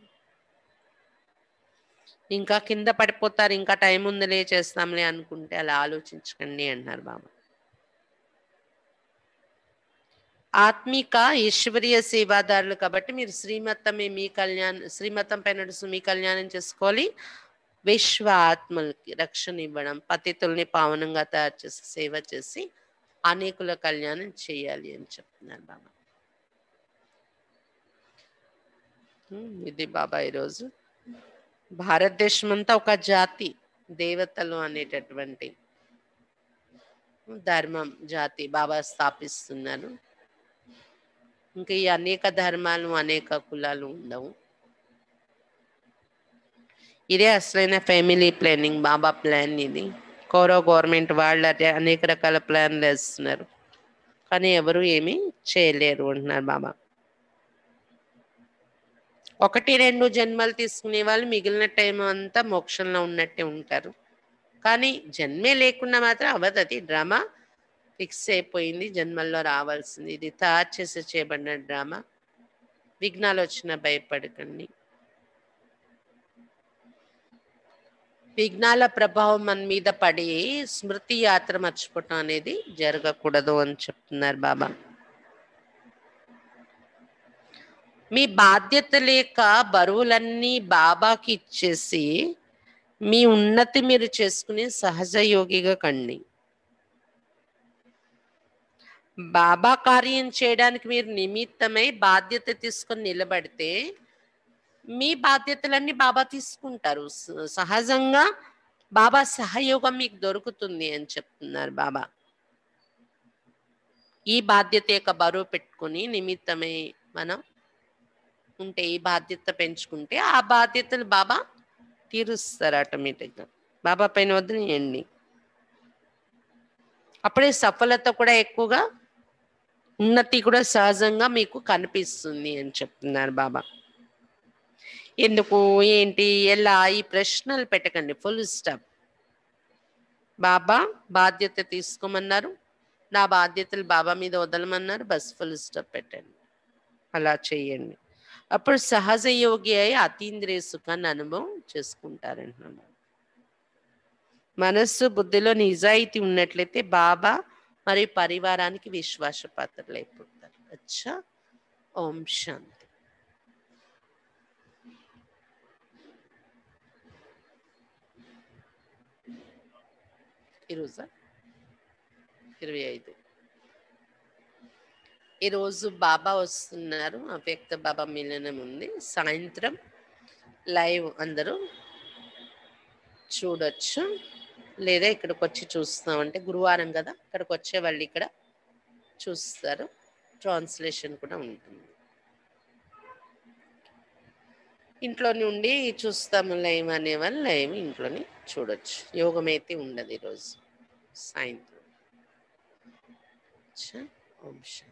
[SPEAKER 2] ఇంకా కింద పడిపోతారు, ఇంకా టైం ఉందిలే చేస్తాంలే అనుకుంటే అలా ఆలోచించకండి అంటున్నారు బాబా. ఆత్మిక ఈశ్వరీయ సేవాదారులు కాబట్టి మీరు శ్రీమతమే మీ శ్రీమతం పైన మీ కళ్యాణం చేసుకోవాలి. విశ్వ ఆత్మలకి రక్షణ ఇవ్వడం, పతితుల్ని పావనంగా తయారు చేసి సేవ చేసి అనేకుల కళ్యాణం చేయాలి అని చెప్తున్నారు బాబా. ఇది బాబా ఈరోజు. భారతదేశం అంతా ఒక జాతి, దేవతలు అనేటటువంటి ధర్మం జాతి బాబా స్థాపిస్తున్నారు. ఇంకా ఈ అనేక ధర్మాలు, అనేక కులాలు ఉండవు. ఇదే అసలైన ఫ్యామిలీ ప్లానింగ్, బాబా ప్లాన్ ఇది. గవర్నమెంట్ వాళ్ళు అనేక రకాల ప్లాన్లు వేస్తున్నారు, కానీ ఎవరు ఏమీ చేయలేరు అంటున్నారు బాబా. 1-2 జన్మలు తీసుకునే వాళ్ళు మిగిలిన టైం అంతా మోక్షంలో ఉన్నట్టే ఉంటారు. కానీ జన్మే లేకుండా మాత్రం అవ్వదు, అది డ్రామా ఫిక్స్ అయిపోయింది, జన్మల్లో రావాల్సింది. ఇది తయారు చేసి చేయబడిన డ్రామా. విఘ్నాలు వచ్చినా భయపడకండి. విఘ్నాల ప్రభావం మన మీద పడి స్మృతి యాత్ర మర్చిపోవటం అనేది జరగకూడదు అని చెప్తున్నారు బాబా. మీ బాధ్యత లేక బరువులన్నీ బాబాకి ఇచ్చేసి మీ ఉన్నతి మీరు చేసుకుని సహజ యోగిగా కండి. బాబా కార్యం చేయడానికి మీరు నిమిత్తమై బాధ్యత తీసుకొని నిలబడితే మీ బాధ్యతలన్నీ బాబా తీసుకుంటారు. సహజంగా బాబా సహయోగం మీకు దొరుకుతుంది అని చెప్తున్నారు బాబా. ఈ బాధ్యత యొక్క బరువు పెట్టుకుని నిమిత్తమై మనం ఉంటే, ఈ బాధ్యత పెంచుకుంటే ఆ బాధ్యతలు బాబా తీరుస్తారు ఆటోమేటిక్గా. బాబా పైన వదిలేయండి, అప్పుడే సఫలత కూడా ఎక్కువగా, ఉన్నతి కూడా సహజంగా మీకు కనిపిస్తుంది అని చెప్తున్నారు బాబా. ఎందుకు, ఏంటి, ఎలా ఈ ప్రశ్నలు పెట్టకండి. Full stop. బాబా బాధ్యత తీసుకోమన్నారు, నా బాధ్యతలు బాబా మీద వదలమన్నారు, బస్ ఫుల్ స్టాప్ పెట్టండి. అలా చేయండి, అప్పుడు సహజ యోగి అయి అతీంద్రియ సుఖాన్ని అనుభవం చేసుకుంటారంటున్నాను. మనస్సు బుద్ధిలో నిజాయితీ ఉన్నట్లయితే బాబా మరియు పరివారానికి విశ్వాస పాత్రలు అయిపోతారు. అచ్చా, ఓం శాంతి. ఈరోజా 25 ఈరోజు బాబా వస్తున్నారు. అవ్యక్త బాబా మిలనం ఉంది. సాయంత్రం లైవ్ అందరూ చూడొచ్చు. లేదా ఇక్కడికి వచ్చి చూస్తామంటే గురువారం కదా, ఇక్కడికి వచ్చే వాళ్ళు ఇక్కడ చూస్తారు. ట్రాన్స్లేషన్ కూడా ఉంటుంది. ఇంట్లో నుండి చూస్తాము లైవ్ అనేవాళ్ళు లైవ్ ఇంట్లోని చూడొచ్చు. యోగం అయితే ఉండదు ఈరోజు సాయంత్రం. ఓం శాంతి.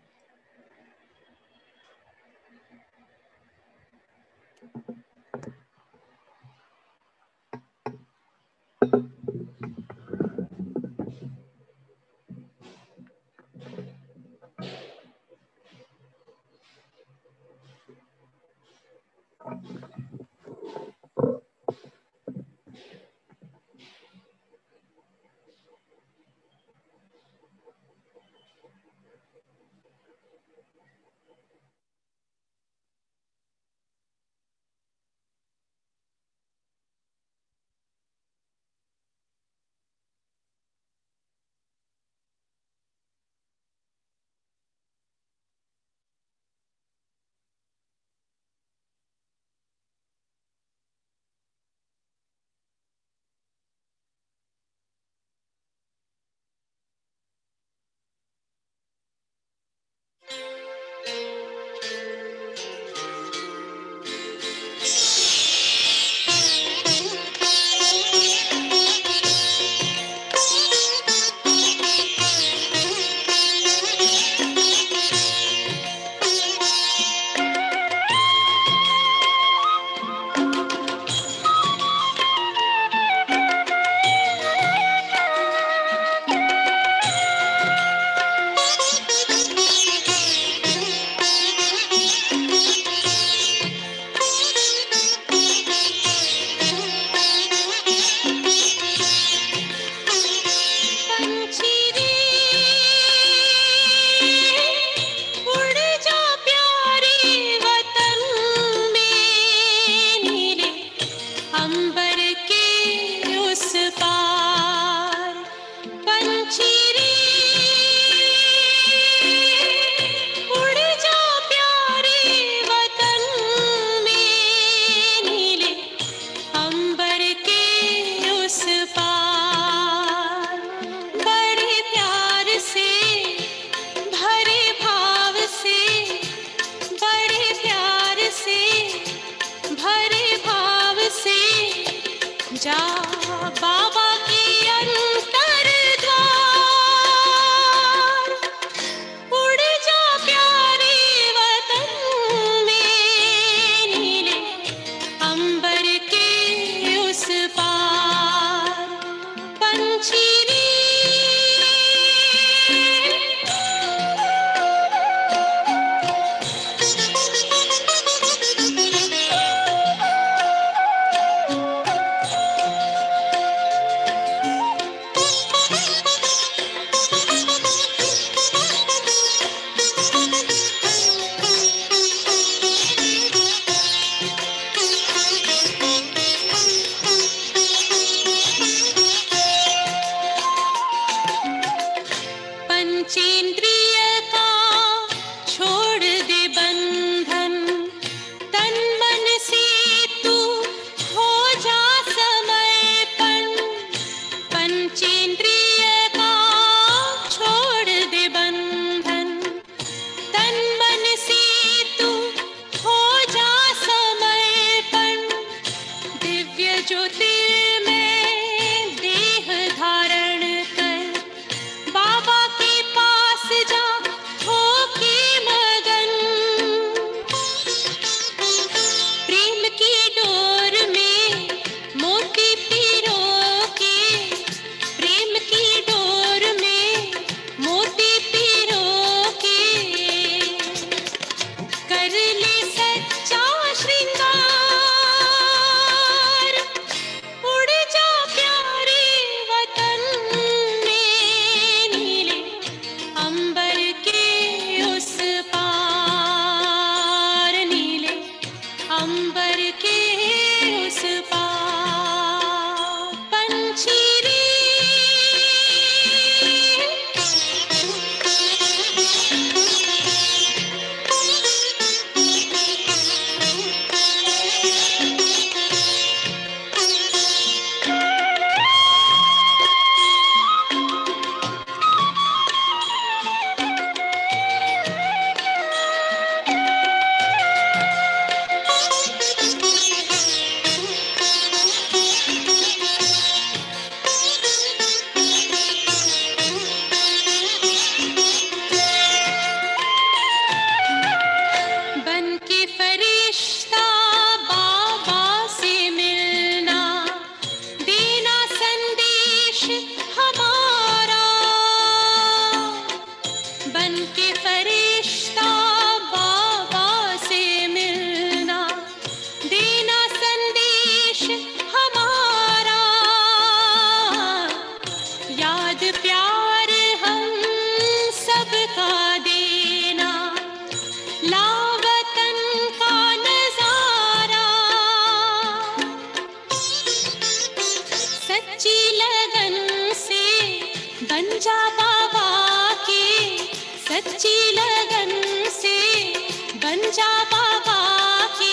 [SPEAKER 3] जा बाबा की सच्ची लगन से, बन जा बाबा की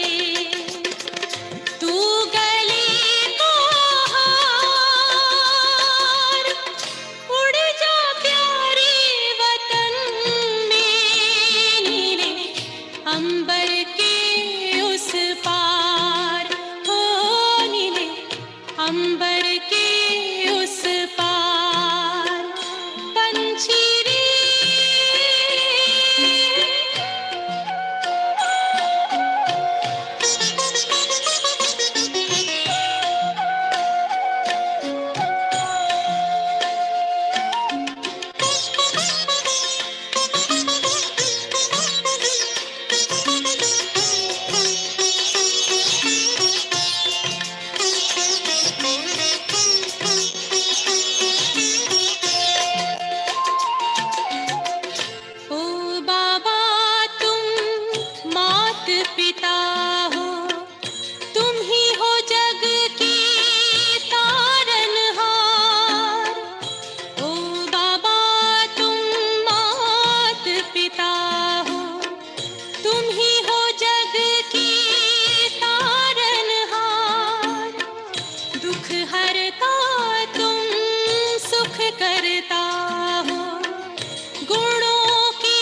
[SPEAKER 3] तू गली को हार, उड़ जा प्यारे वतन में, नीले अंबर के उस पार, हो नीले अंबर के उस पार। पंछी रे ओ बाबा तुम मात पिता हो, तुम ही हो जग की तारनहार। ओ बाबा तुम मात पिता हो, तुम ही हो जग की तारनहार। दुख हरता तुम सुख करता हो, गुणों की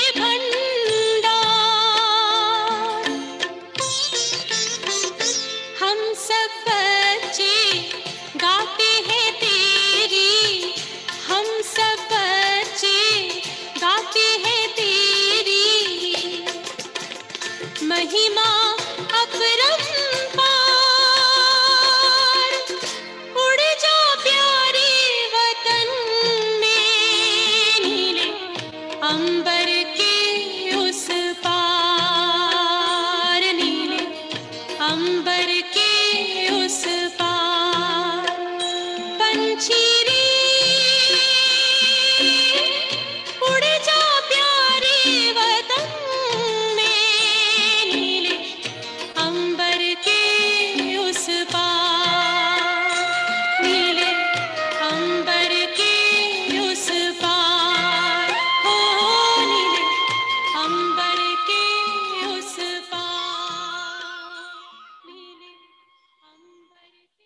[SPEAKER 3] भंडार। हम सब बच्चे गाते हैं तेरी, हम सब बच्चे गाते हैं तेरी महिमा अपरंपार। उड़ जा प्यारे वतन में, नीले अंबर के उस पार, नीले अंबर के उस पार। पंछी रे उड़ जा प्यारे वतन में, नीले अंबर के उस पार, नीले अंबर के उस पार, हो नीले अंबर के उस पार, नीले अंबर के।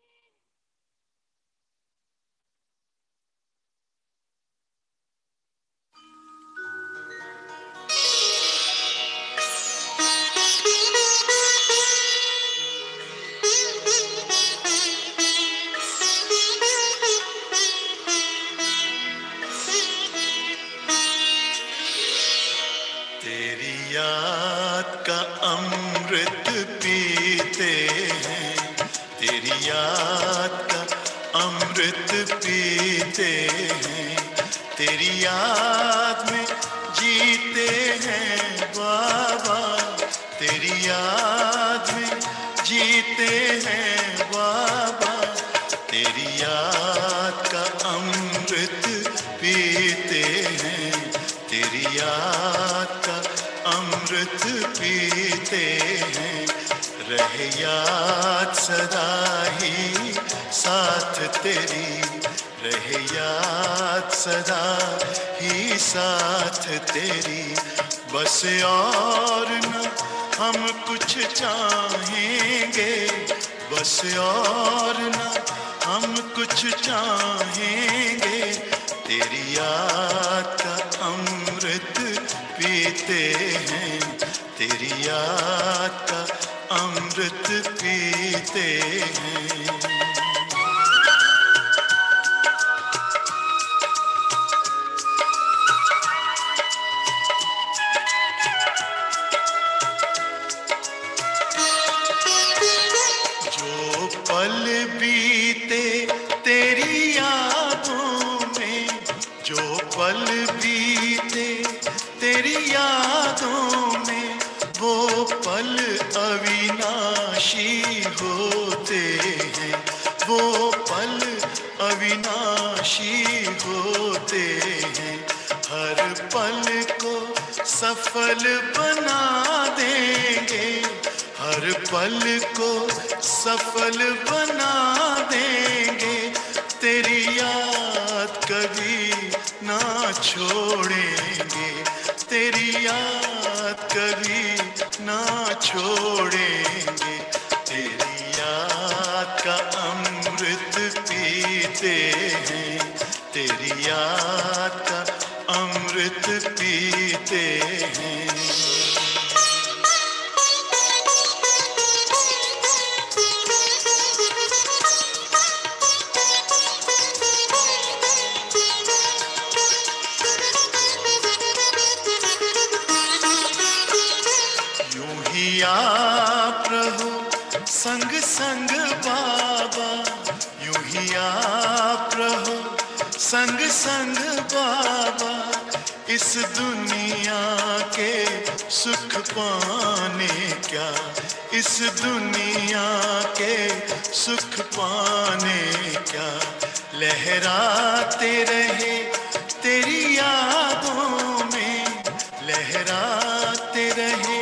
[SPEAKER 1] तेरी याद का अमृत पीते हैं, तेरी याद का अमृत पीते हैं, तेरी याद में जीते हैं बाबा, तेरी याद में जीते हैं बाबा, तेरी याद का अमृत पीते हैं, तेरी याद का अमृत पीते हैं। रहे याद सदा ही साथ तेरी, रहे याद सदा ही साथ तेरी। बस और न हम कुछ चाहेंगे, बस और न हम कुछ चाहेंगे, तेरी याद का अमृत पीते हैं, तेरी याद का अमृत पीते हैं। जो पल बीते तेरी यादों में, जो पल बीते तेरी यादों में, वो पल अविनाशी होते हैं, वो पल अविनाशी होते हैं। हर पल को सफल बना देंगे, हर पल को सफल बना देंगे, तेरी याद का छोड़ेंगे, तेरी याद कभी ना छोड़ेंगे। तेरी याद का अमृत पीते हैं, तेरी याद का अमृत पीते हैं। आप रहो संग संग बाबा, यूं ही आप रहो संग संग बाबा। इस दुनिया के सुख पाने क्या, इस दुनिया के सुख पाने क्या। लहराते रहे तेरी यादों में, लहराते रहे